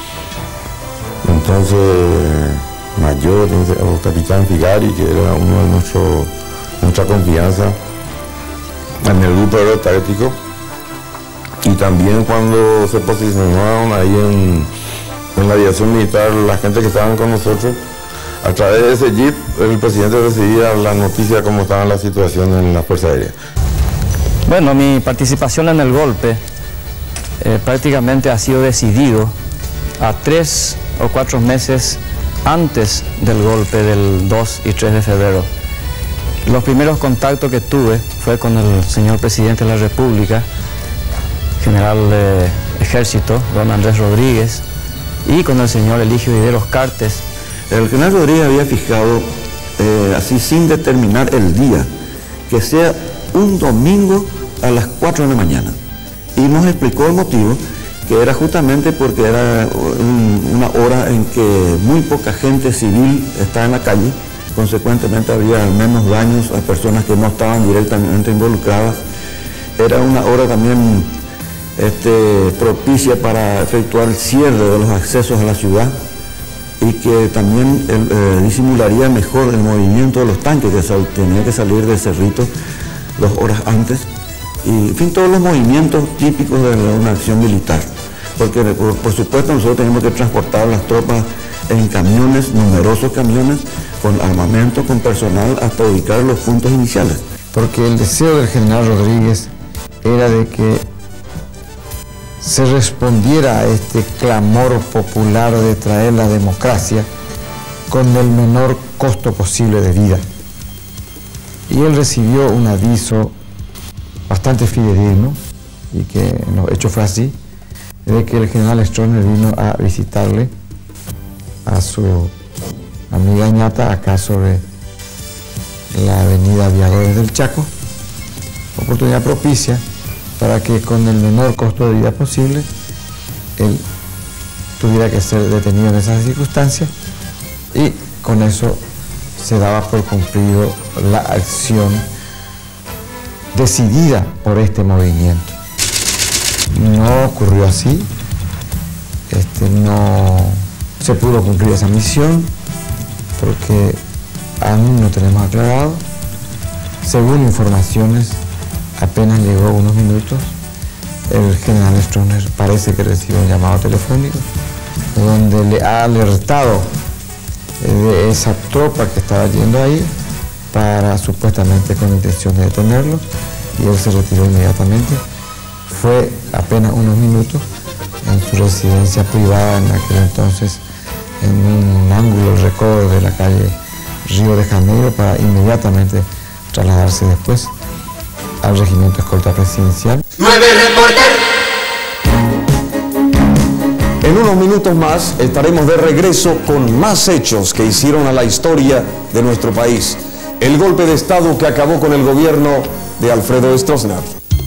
entonces mayor, o capitán Figari, que era uno de nuestro, nuestra confianza en el grupo aerotáctico, y también cuando se posicionaron ahí en, en la aviación militar, la gente que estaban con nosotros, a través de ese jeep el presidente recibía la noticia de cómo estaba la situación en la Fuerza Aérea. Bueno, mi participación en el golpe eh, prácticamente ha sido decidido a tres o cuatro meses antes del golpe del dos y tres de febrero. Los primeros contactos que tuve fue con el señor presidente de la República, general de Ejército, don Andrés Rodríguez, y con el señor Eligio Viveros Cartes. El general Rodríguez había fijado, eh, así sin determinar el día, que sea un domingo a las cuatro de la mañana. Y nos explicó el motivo, que era justamente porque era un, una hora en que muy poca gente civil estaba en la calle, consecuentemente había menos daños a personas que no estaban directamente involucradas. Era una hora también este, propicia para efectuar el cierre de los accesos a la ciudad y que también el, eh, disimularía mejor el movimiento de los tanques, que sal, tenía que salir de Cerrito dos horas antes, y en fin, todos los movimientos típicos de una acción militar, porque por, por supuesto nosotros teníamos que transportar las tropas en camiones, numerosos camiones, con armamento, con personal, hasta ubicar los puntos iniciales. Porque el deseo del general Rodríguez era de que se respondiera a este clamor popular de traer la democracia con el menor costo posible de vida. Y él recibió un aviso bastante fidedigno, y que en los hechos fue así, de que el general Stroessner vino a visitarle a su amiga Ñata, acá sobre la avenida Aviadores del Chaco, oportunidad propicia para que con el menor costo de vida posible él tuviera que ser detenido en esas circunstancias, y con eso se daba por cumplido la acción decidida por este movimiento. No ocurrió así, este, no se pudo cumplir esa misión porque aún no tenemos aclarado. Según informaciones, apenas llegó unos minutos, el general Stroessner parece que recibió un llamado telefónico donde le ha alertado de esa tropa que estaba yendo ahí para supuestamente con intención de detenerlo, y él se retiró inmediatamente. Fue apenas unos minutos en su residencia privada en aquel entonces, en un ángulo recodo de la calle Río de Janeiro, para inmediatamente trasladarse después al regimiento escolta presidencial. nueve reporter. En unos minutos minutos más estaremos de regreso con más hechos que hicieron a la historia de nuestro país. El golpe de Estado que acabó con el gobierno de Alfredo Stroessner.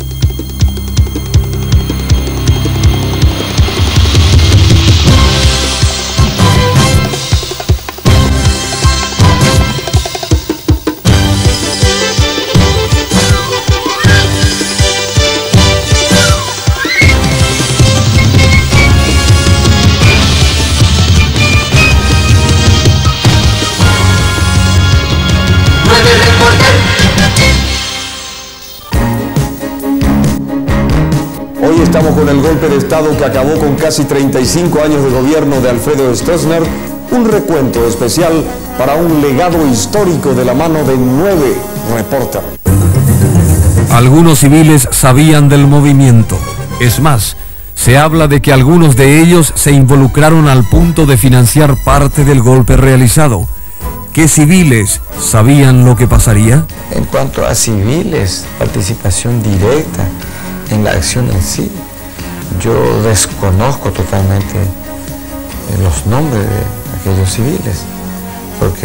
Hoy estamos con el golpe de Estado que acabó con casi treinta y cinco años de gobierno de Alfredo Stroessner, un recuento especial para un legado histórico de la mano de nueve reporteros. Algunos civiles sabían del movimiento. Es más, se habla de que algunos de ellos se involucraron al punto de financiar parte del golpe realizado. ¿Qué civiles sabían lo que pasaría? En cuanto a civiles, participación directa en la acción en sí, yo desconozco totalmente los nombres de aquellos civiles, porque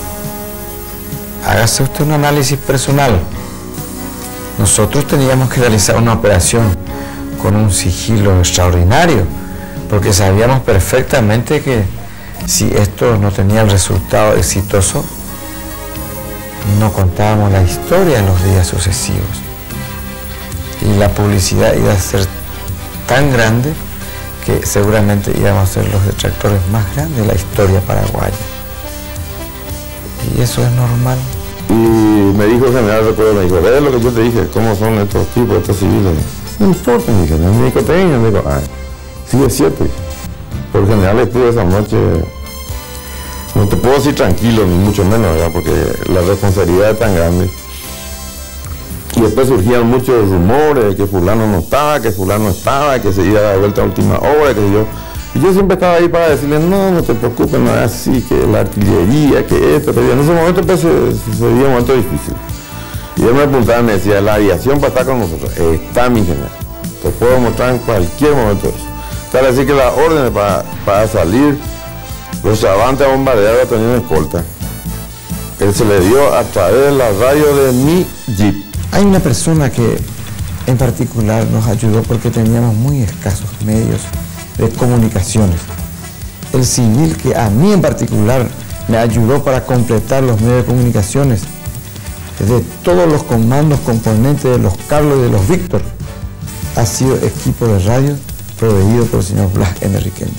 hágase usted un análisis personal. Nosotros teníamos que realizar una operación con un sigilo extraordinario, porque sabíamos perfectamente que si esto no tenía el resultado exitoso, no contábamos la historia en los días sucesivos. Y la publicidad iba a ser tan grande que seguramente íbamos a ser los detractores más grandes de la historia paraguaya. Y eso es normal. Y me dijo el general, recuerdo, me dijo, ve lo que yo te dije, cómo son estos tipos, estos civiles. No importa, me dije, no me dijo, tenga, me dijo, ay, sí es cierto. Por general estuve esa noche, no te puedo decir tranquilo, ni mucho menos, ¿verdad? Porque la responsabilidad es tan grande. Y después surgían muchos rumores, que fulano no estaba, que fulano estaba, que se iba a dar vuelta a última hora, que yo... Y yo siempre estaba ahí para decirles, no, no te preocupes, no es así, que la artillería, que esto, que en ese momento pues se, se dio un momento difícil. Y él me apuntaba y me decía, la aviación para estar con nosotros, está mi general, te puedo mostrar en cualquier momento eso. Para decir que las órdenes para, para salir, los chavantes a bombardear la tenían escolta. Él se le dio a través de la radio de mi jeep. Hay una persona que en particular nos ayudó porque teníamos muy escasos medios de comunicaciones. El civil que a mí en particular me ayudó para completar los medios de comunicaciones de todos los comandos componentes de los Carlos y de los Víctor ha sido equipo de radio proveído por el señor Blas Enriqueño.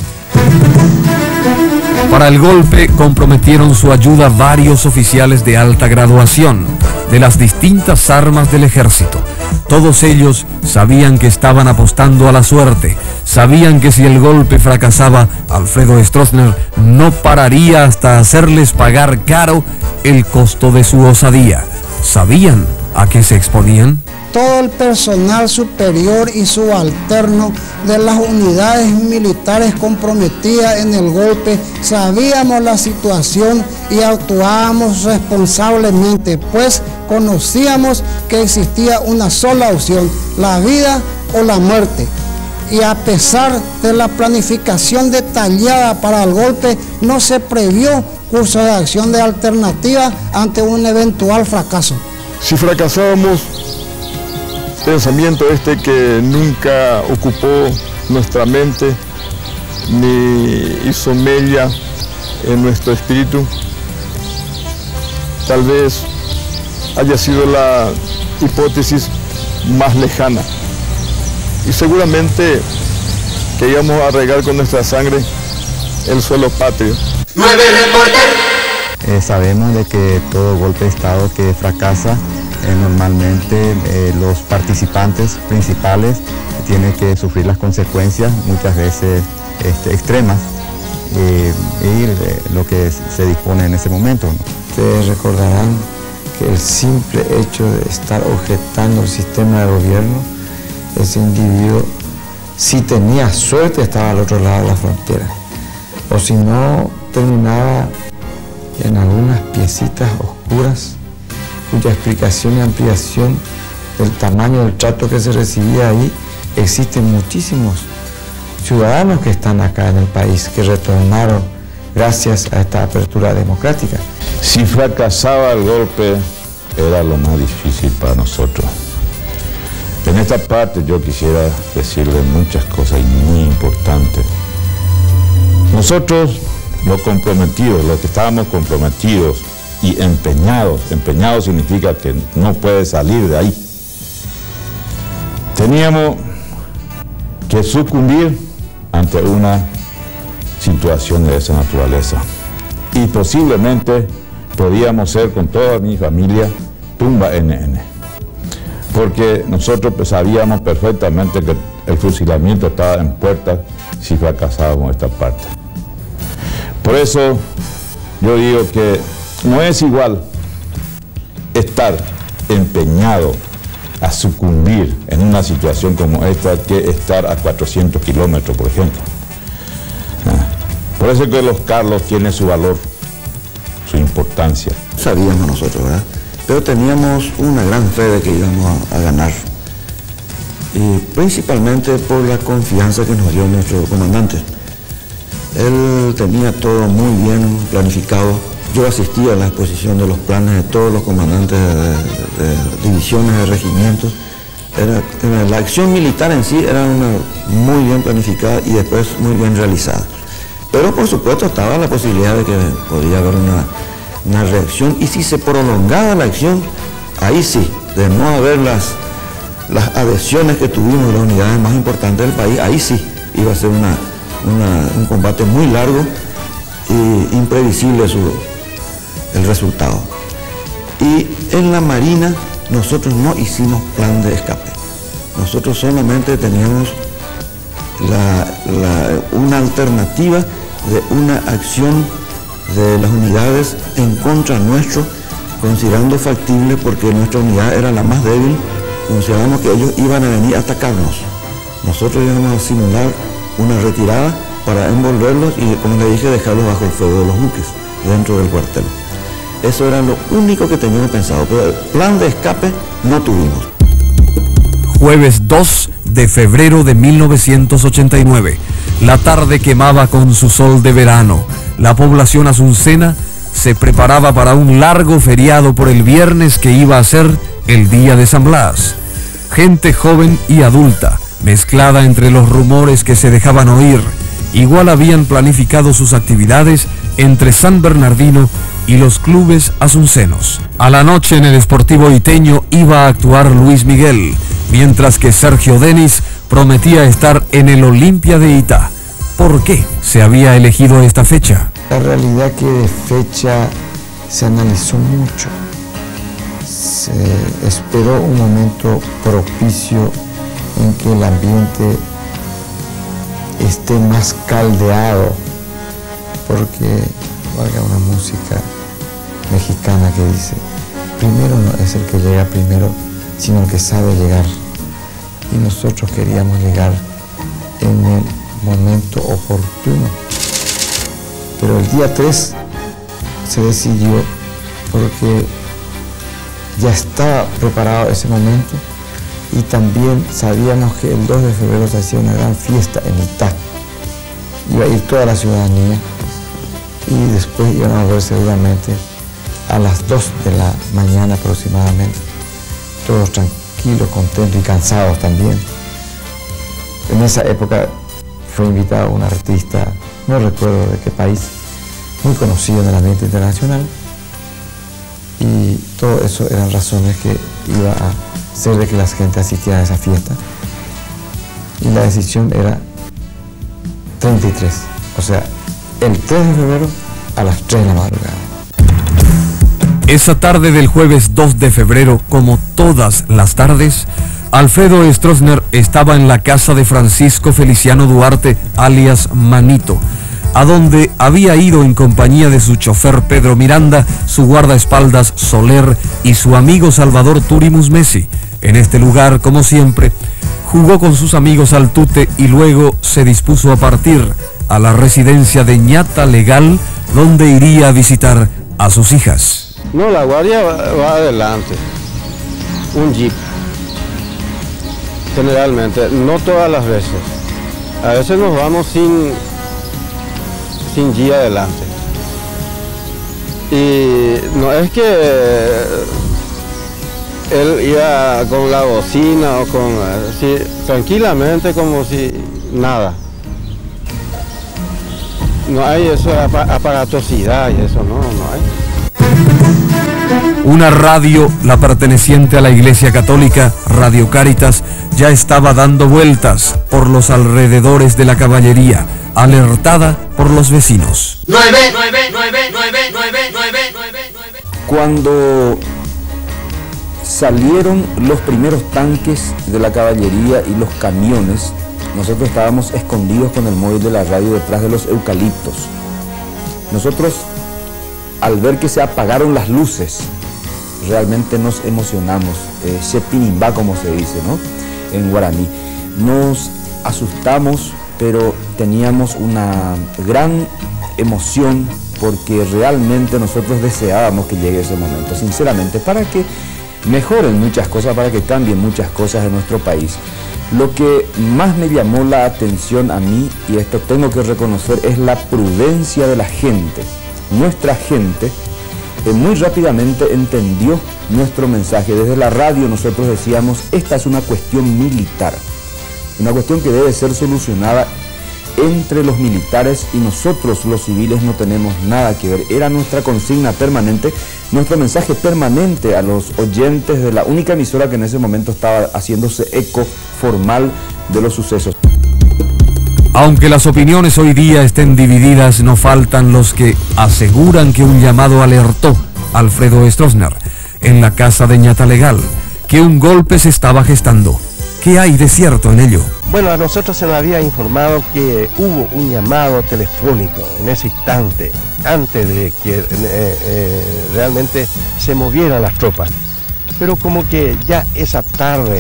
Para el golpe comprometieron su ayuda varios oficiales de alta graduación de las distintas armas del ejército. Todos ellos sabían que estaban apostando a la suerte, sabían que si el golpe fracasaba, Alfredo Stroessner no pararía hasta hacerles pagar caro el costo de su osadía. ¿Sabían a qué se exponían? Todo el personal superior y subalterno de las unidades militares comprometidas en el golpe sabíamos la situación y actuábamos responsablemente, pues conocíamos que existía una sola opción, la vida o la muerte. Y a pesar de la planificación detallada para el golpe, no se previó curso de acción de alternativa ante un eventual fracaso. Si fracasábamos, pensamiento este que nunca ocupó nuestra mente ni hizo mella en nuestro espíritu, tal vez haya sido la hipótesis más lejana. Y seguramente que íbamos a regar con nuestra sangre el suelo patrio. nueve Reporter. Eh, sabemos de que todo golpe de Estado que fracasa, eh, normalmente eh, los participantes principales tienen que sufrir las consecuencias, muchas veces este, extremas, eh, y eh, lo que se dispone en ese momento, ¿no? Ustedes recordarán que el simple hecho de estar objetando el sistema de gobierno, ese individuo, si tenía suerte, estaba al otro lado de la frontera, o si no, terminaba en algunas piecitas oscuras cuya explicación y ampliación del tamaño del trato que se recibía ahí existen muchísimos ciudadanos que están acá en el país, que retornaron gracias a esta apertura democrática. Si fracasaba el golpe, era lo más difícil para nosotros. En esta parte yo quisiera decirle muchas cosas muy importantes. Nosotros, los comprometidos, los que estábamos comprometidos y empeñados, empeñados significa que no puede salir de ahí, teníamos que sucumbir ante una situación de esa naturaleza. Y posiblemente podíamos ser con toda mi familia tumba N N. Porque nosotros pues, sabíamos perfectamente que el fusilamiento estaba en puerta si fracasábamos esta parte. Por eso yo digo que no es igual estar empeñado a sucumbir en una situación como esta que estar a cuatrocientos kilómetros, por ejemplo. Por eso es que los Carlos tienen su valor, su importancia. Sabíamos nosotros, ¿verdad? Pero teníamos una gran fe de que íbamos a, a ganar. Y principalmente por la confianza que nos dio nuestro comandante. Él tenía todo muy bien planificado. Yo asistía a la exposición de los planes de todos los comandantes de, de, de divisiones, de regimientos. Era, era, la acción militar en sí era una muy bien planificada y después muy bien realizada. Pero por supuesto estaba la posibilidad de que podía haber una, una reacción, y si se prolongaba la acción, ahí sí, de no haber las, las adhesiones que tuvimos de las unidades más importantes del país, ahí sí iba a ser una, una, un combate muy largo e imprevisible su, el resultado. Y en la Marina nosotros no hicimos plan de escape, nosotros solamente teníamos la, la, una alternativa de una acción de las unidades en contra nuestro, considerando factible, porque nuestra unidad era la más débil, consideramos que ellos iban a venir a atacarnos. Nosotros íbamos a simular una retirada para envolverlos y, como le dije, dejarlos bajo el fuego de los buques, dentro del cuartel. Eso era lo único que teníamos pensado, pero el plan de escape no tuvimos. Jueves dos de febrero de mil novecientos ochenta y nueve. La tarde quemaba con su sol de verano. La población asuncena se preparaba para un largo feriado por el viernes que iba a ser el día de San Blas. Gente joven y adulta, mezclada entre los rumores que se dejaban oír, igual habían planificado sus actividades entre San Bernardino y los clubes asuncenos. A la noche en el Sportivo Iteño iba a actuar Luis Miguel, mientras que Sergio Denis prometía estar en el Olimpia de Itá. ¿Por qué se había elegido esta fecha? La realidad que de fecha se analizó mucho. Se esperó un momento propicio en que el ambiente esté más caldeado, porque valga una música mexicana que dice, primero no es el que llega primero, sino el que sabe llegar. Y nosotros queríamos llegar en el momento oportuno. Pero el día tres se decidió porque ya estaba preparado ese momento, y también sabíamos que el dos de febrero se hacía una gran fiesta en Itá. Iba a ir toda la ciudadanía y después iban a ver seguramente a las dos de la mañana aproximadamente, todos tranquilos, contentos y cansados también. En esa época fue invitado un artista, no recuerdo de qué país, muy conocido en el ambiente internacional, y todo eso eran razones que iba a hacer de que la gente asistiera a esa fiesta, y la decisión era treinta y tres, o sea, el tres de febrero a las tres de la madrugada. Esa tarde del jueves dos de febrero, como todas las tardes, Alfredo Stroessner estaba en la casa de Francisco Feliciano Duarte, alias Manito, a donde había ido en compañía de su chofer Pedro Miranda, su guardaespaldas Soler y su amigo Salvador Turimus Messi. En este lugar, como siempre, jugó con sus amigos al tute y luego se dispuso a partir a la residencia de Ñata Legal, donde iría a visitar a sus hijas. No, la guardia va, va adelante, un jeep, generalmente, no todas las veces. A veces nos vamos sin, sin guía adelante. Y no es que él iba con la bocina o con así, tranquilamente como si nada. No hay eso, aparatosidad y eso, no, no hay. Una radio, la perteneciente a la Iglesia Católica, Radio Cáritas, ya estaba dando vueltas por los alrededores de la caballería, alertada por los vecinos. nueve, nueve, nueve, nueve, nueve, nueve, nueve, nueve. Cuando salieron los primeros tanques de la caballería y los camiones, nosotros estábamos escondidos con el móvil de la radio detrás de los eucaliptos. Nosotros, al ver que se apagaron las luces, realmente nos emocionamos, eh, sepinimba como se dice, ¿no?, en guaraní. Nos asustamos, pero teníamos una gran emoción porque realmente nosotros deseábamos que llegue ese momento, sinceramente, para que mejoren muchas cosas, para que cambien muchas cosas en nuestro país. Lo que más me llamó la atención a mí, y esto tengo que reconocer, es la prudencia de la gente. Nuestra gente eh, muy rápidamente entendió nuestro mensaje. Desde la radio nosotros decíamos, esta es una cuestión militar, una cuestión que debe ser solucionada entre los militares y nosotros los civiles no tenemos nada que ver. Era nuestra consigna permanente, nuestro mensaje permanente a los oyentes de la única emisora que en ese momento estaba haciéndose eco formal de los sucesos. Aunque las opiniones hoy día estén divididas, no faltan los que aseguran que un llamado alertó a Alfredo Stroessner en la casa de Ñata Legal, que un golpe se estaba gestando. ¿Qué hay de cierto en ello? Bueno, a nosotros se nos había informado que hubo un llamado telefónico en ese instante, antes de que eh, eh, realmente se movieran las tropas. Pero como que ya esa tarde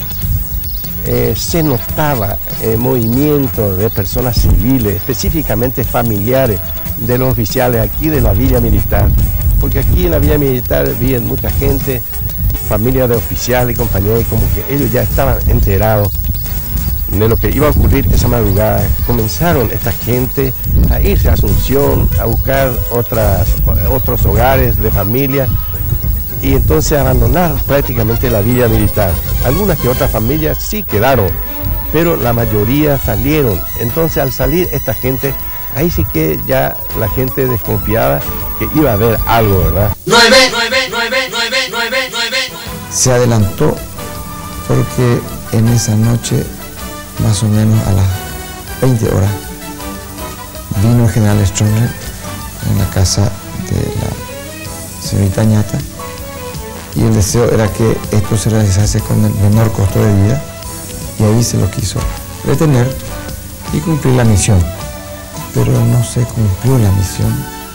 eh, se notaba el movimiento de personas civiles, específicamente familiares de los oficiales aquí de la Villa Militar. Porque aquí en la Villa Militar viven mucha gente, familia de oficiales y compañeros, y como que ellos ya estaban enterados de lo que iba a ocurrir esa madrugada. Comenzaron esta gente a irse a Asunción, a buscar otras, otros hogares de familia y entonces abandonar prácticamente la Villa Militar. Algunas que otras familias sí quedaron, pero la mayoría salieron. Entonces al salir esta gente, ahí sí que ya la gente desconfiaba que iba a haber algo, ¿verdad? nueve, nueve, nueve, nueve, nueve, nueve. Se adelantó porque en esa noche, más o menos a las veinte horas, vino el general Stroessner en la casa de la señorita Ñata y el deseo era que esto se realizase con el menor costo de vida y ahí se lo quiso detener y cumplir la misión. Pero no se cumplió la misión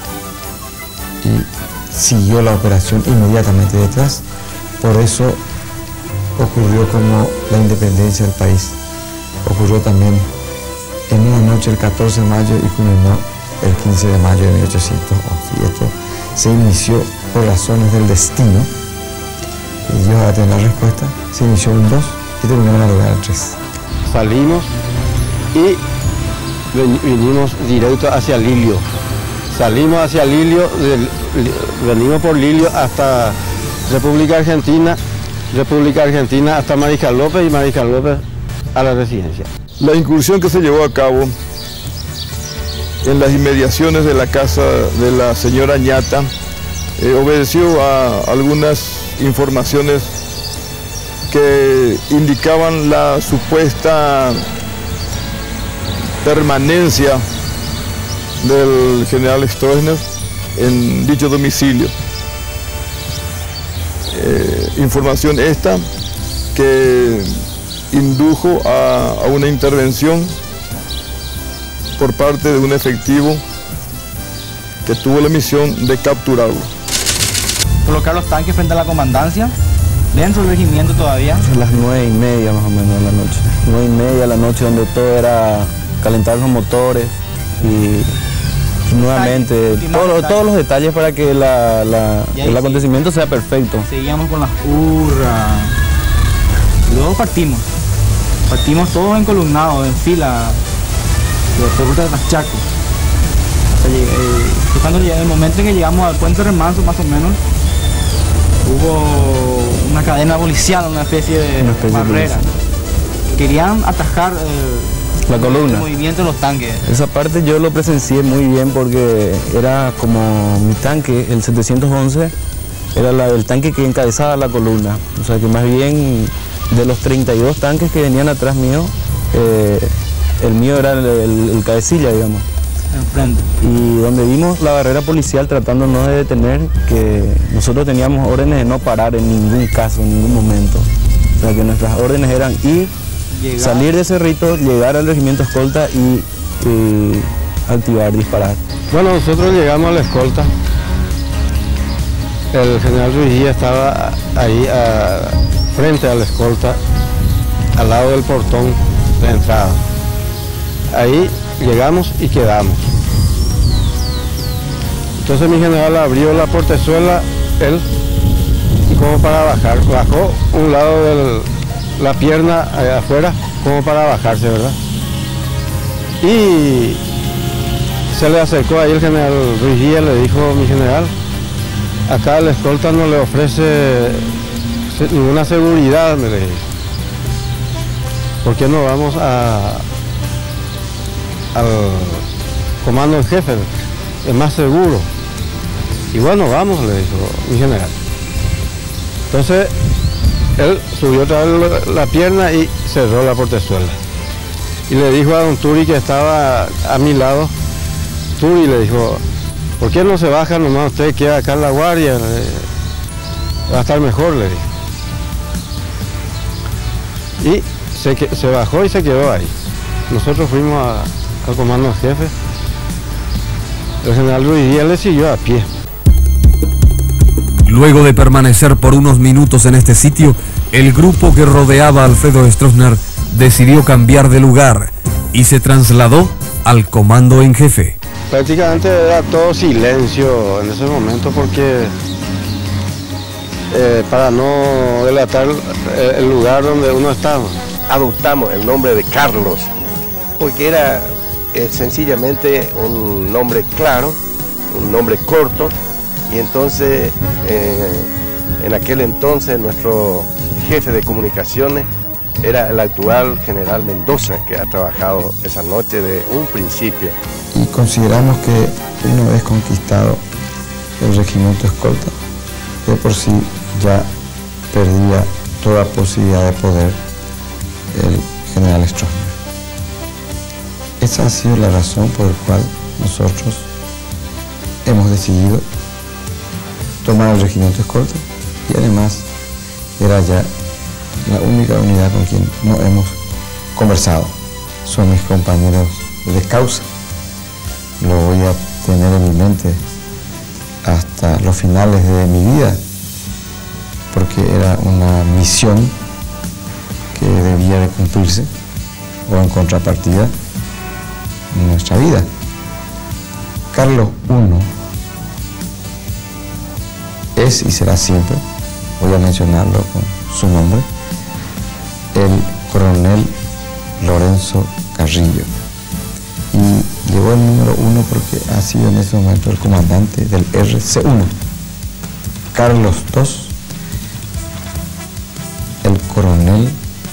y siguió la operación inmediatamente detrás. Por eso ocurrió como la independencia del país. Ocurrió también en una noche el catorce de mayo y culminó el quince de mayo de mil ochocientos once. Y esto se inició por razones del destino, y Dios va a tener la respuesta. Se inició un dos y terminó en la lugar tres. Salimos y vinimos directo hacia Lilio. Salimos hacia Lilio, venimos por Lilio hasta República Argentina, República Argentina hasta Mariscal López y Mariscal López a la residencia. La incursión que se llevó a cabo en las inmediaciones de la casa de la señora Ñata eh, obedeció a algunas informaciones que indicaban la supuesta permanencia del general Stroessner en dicho domicilio. Eh, información esta que indujo a, a una intervención por parte de un efectivo que tuvo la misión de capturarlo. Colocar los tanques frente a la comandancia, dentro del regimiento todavía. A las nueve y media más o menos de la noche. Nueve y media de la noche, donde todo era calentar los motores y nuevamente todo, todos los detalles para que la, la, el acontecimiento sea perfecto. Seguíamos con las hurras. Luego partimos. Partimos todos encolumnados, en fila, y después ruta de Chaco. O sea, llegué, eh, fue cuando llegué, el momento en que llegamos al puente Remanso, más o menos, hubo una cadena policial, una especie de Una especie de barrera. Querían atajar eh, La columna. el movimiento de los tanques. Esa parte yo lo presencié muy bien porque era como mi tanque, el setecientos once, era la, el tanque que encabezaba la columna. O sea que más bien de los treinta y dos tanques que venían atrás mío, eh, el mío era el, el, el cabecilla, digamos. Enfrente. Y donde vimos la barrera policial tratándonos de detener, que nosotros teníamos órdenes de no parar en ningún caso, en ningún momento. O sea que nuestras órdenes eran ir, llegar, salir de Cerrito, llegar al regimiento escolta y, y activar, disparar. Bueno, nosotros llegamos a la escolta. El general Ruiz estaba ahí a, frente a la escolta, al lado del portón de entrada. Ahí llegamos y quedamos. Entonces mi general abrió la portezuela, él, como para bajar. Bajó un lado de la pierna afuera, como para bajarse, ¿verdad? Y se le acercó ahí el general Ruiz Díaz, le dijo: mi general, acá la escolta no le ofrece ninguna seguridad, me le dijo. ¿Por qué no vamos a, al comando en jefe? Es más seguro. Y bueno, vamos, le dijo mi general. Entonces, él subió otra vez la pierna y cerró la portezuela. Y le dijo a don Turi, que estaba a mi lado, Turi le dijo: ¿por qué no se baja nomás usted, queda acá en la guardia? Va a estar mejor, le dijo. Y se, se bajó y se quedó ahí. Nosotros fuimos a, al comando en jefe. El general Ruiz Díaz le siguió a pie. Luego de permanecer por unos minutos en este sitio, el grupo que rodeaba a Alfredo Stroessner decidió cambiar de lugar y se trasladó al comando en jefe. Prácticamente era todo silencio en ese momento porque eh, para no delatar el, el lugar donde uno estaba. Adoptamos el nombre de Carlos porque era eh, sencillamente un nombre claro, un nombre corto. Y entonces, eh, en aquel entonces, nuestro jefe de comunicaciones era el actual general Mendoza, que ha trabajado esa noche de un principio. Y consideramos que una vez conquistado el regimiento escolta, de por sí ya perdía toda posibilidad de poder el general Stroessner. Esa ha sido la razón por la cual nosotros hemos decidido tomar el regimiento escolta, y además era ya la única unidad con quien no hemos conversado. Son mis compañeros de causa. Lo voy a tener en mi mente hasta los finales de mi vida, porque era una misión que debía de cumplirse, o en contrapartida en nuestra vida. Carlos primero es y será siempre, voy a mencionarlo con su nombre, el coronel Lorenzo Carrillo. Y llevó el número uno porque ha sido en ese momento el comandante del R C uno. Carlos segundo, el coronel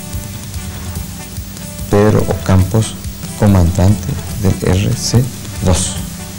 Pedro Ocampos, comandante del R C dos.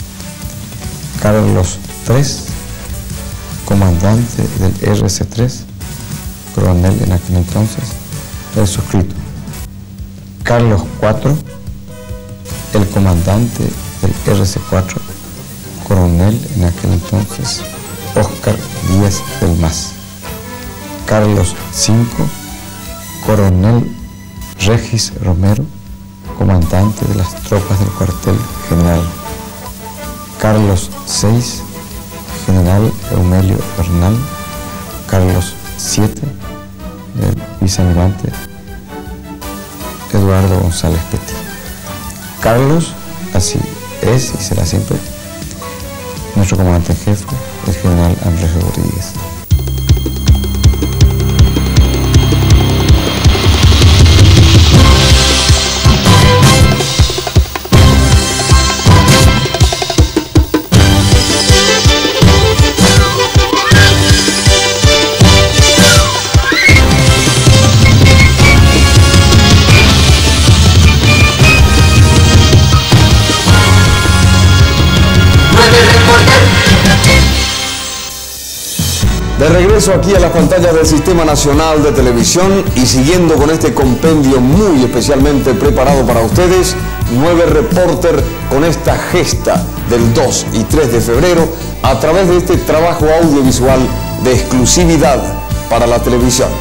Carlos tercero, comandante del R C tres, coronel en aquel entonces, el suscrito. Carlos cuarto, el comandante del R C cuatro, coronel en aquel entonces, Óscar Díaz del Mas. Carlos quinto, coronel Regis Romero, comandante de las tropas del cuartel general. Carlos sexto, general Eumelio Bernal. Carlos siete, el vicealmirante Eduardo González Petit. Carlos, así es y será siempre, nuestro comandante en jefe, el general Andrés Rodríguez. De regreso aquí a las pantallas del Sistema Nacional de Televisión y siguiendo con este compendio muy especialmente preparado para ustedes, nueve Reporter con esta gesta del dos y tres de febrero a través de este trabajo audiovisual de exclusividad para la televisión.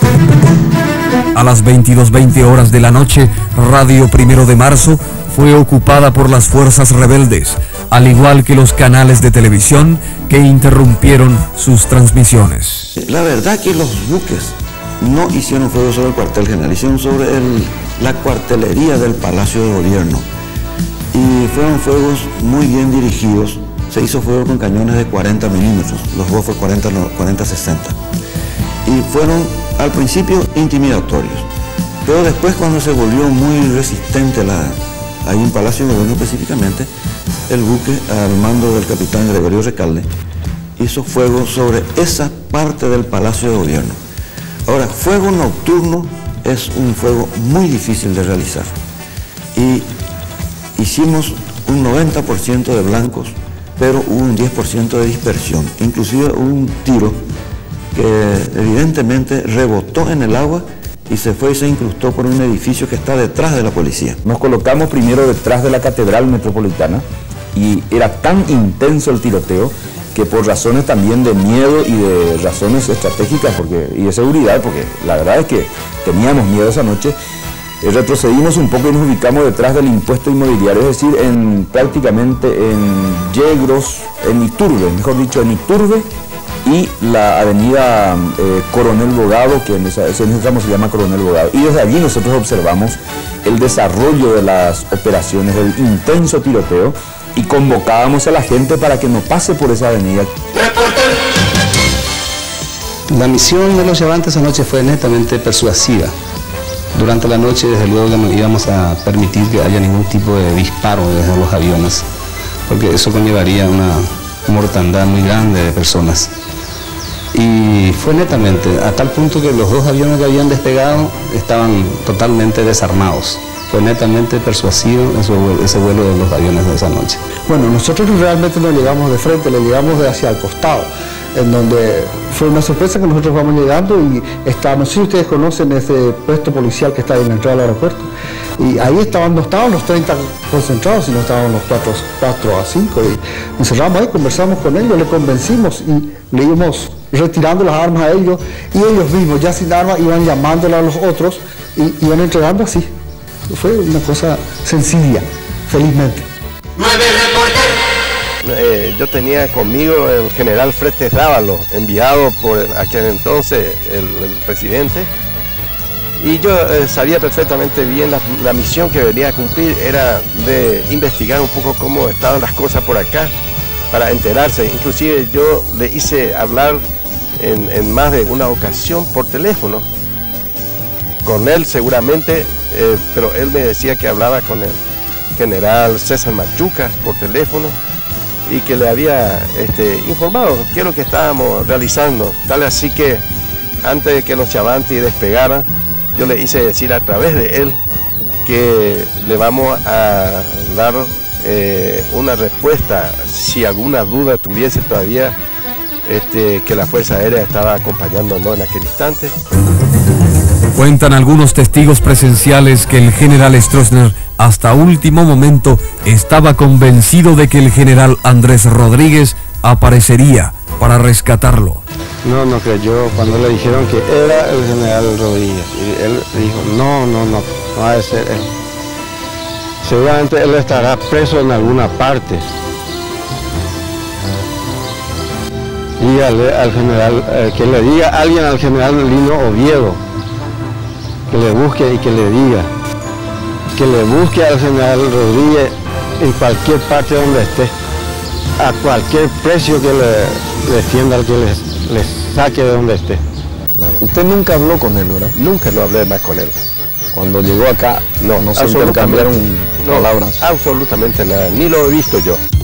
A las veintidós veinte horas de la noche, Radio Primero de Marzo fue ocupada por las fuerzas rebeldes, al igual que los canales de televisión que interrumpieron sus transmisiones. La verdad que los buques no hicieron fuego sobre el cuartel general, hicieron sobre el, la cuartelería del Palacio de Gobierno. Y fueron fuegos muy bien dirigidos. Se hizo fuego con cañones de cuarenta milímetros, los dos fue cuarenta sesenta. Y fueron al principio intimidatorios. Pero después, cuando se volvió muy resistente la, ahí en Palacio de Gobierno específicamente, el buque al mando del capitán Gregorio Recalde hizo fuego sobre esa parte del Palacio de Gobierno. Ahora, fuego nocturno es un fuego muy difícil de realizar. Y hicimos un noventa por ciento de blancos, pero hubo un diez por ciento de dispersión. Inclusive hubo un tiro que evidentemente rebotó en el agua y se fue y se incrustó por un edificio que está detrás de la policía. Nos colocamos primero detrás de la Catedral Metropolitana y era tan intenso el tiroteo que por razones también de miedo y de razones estratégicas porque, y de seguridad, porque la verdad es que teníamos miedo esa noche, eh, retrocedimos un poco y nos ubicamos detrás del impuesto inmobiliario, es decir, en, prácticamente en Yegros, en Iturbe, mejor dicho, en Iturbe, y la avenida eh, Coronel Bogado, que en, esa, en ese tramo se llama Coronel Bogado. Y desde allí nosotros observamos el desarrollo de las operaciones, el intenso tiroteo, y convocábamos a la gente para que no pase por esa avenida. La misión de los llevantes anoche fue netamente persuasiva. Durante la noche, desde luego, que no íbamos a permitir que haya ningún tipo de disparo desde los aviones, porque eso conllevaría una mortandad muy grande de personas. Y fue netamente, a tal punto que los dos aviones que habían despegado estaban totalmente desarmados. Fue netamente persuasivo ese vuelo de los aviones de esa noche. Bueno, nosotros realmente no llegamos de frente, le llegamos de hacia el costado, en donde fue una sorpresa que nosotros vamos llegando y está, no sé si ustedes conocen ese puesto policial que está ahí en la entrada del aeropuerto, y ahí estaban, no estaban los treinta concentrados, sino estaban los cuatro a cinco, y nos cerramos ahí, conversamos con ellos, le convencimos y le íbamos retirando las armas a ellos, y ellos mismos, ya sin armas, iban llamándole a los otros y iban entregando así. Fue una cosa sencilla, felizmente. Eh, yo tenía conmigo el general Fretes Dávalo, enviado por aquel entonces el, el presidente, y yo eh, sabía perfectamente bien la, la misión que venía a cumplir era de investigar un poco cómo estaban las cosas por acá, para enterarse. Inclusive yo le hice hablar en, en más de una ocasión por teléfono, con él seguramente, eh, pero él me decía que hablaba con el general César Machuca por teléfono y que le había este, informado qué es lo que estábamos realizando. Tal así que antes de que los Chavanti despegaran, yo le hice decir a través de él que le vamos a dar eh, una respuesta si alguna duda tuviese todavía, este, que la Fuerza Aérea estaba acompañándonos en aquel instante. Cuentan algunos testigos presenciales que el general Stroessner hasta último momento estaba convencido de que el general Andrés Rodríguez aparecería para rescatarlo. No, no creyó cuando le dijeron que era el general Rodríguez. Y él dijo, no, no, no, no ha de ser él. Seguramente él estará preso en alguna parte. Dígale al general, eh, que le diga a alguien al general Lino Oviedo, que le busque y que le diga, que le busque al general Rodríguez en cualquier parte donde esté, a cualquier precio que le defienda, al que le, le saque de donde esté. Usted nunca habló con él, ¿verdad? Nunca no hablé más con él. Cuando llegó acá, no, no se intercambiaron palabras. Absolutamente nada, ni lo he visto yo.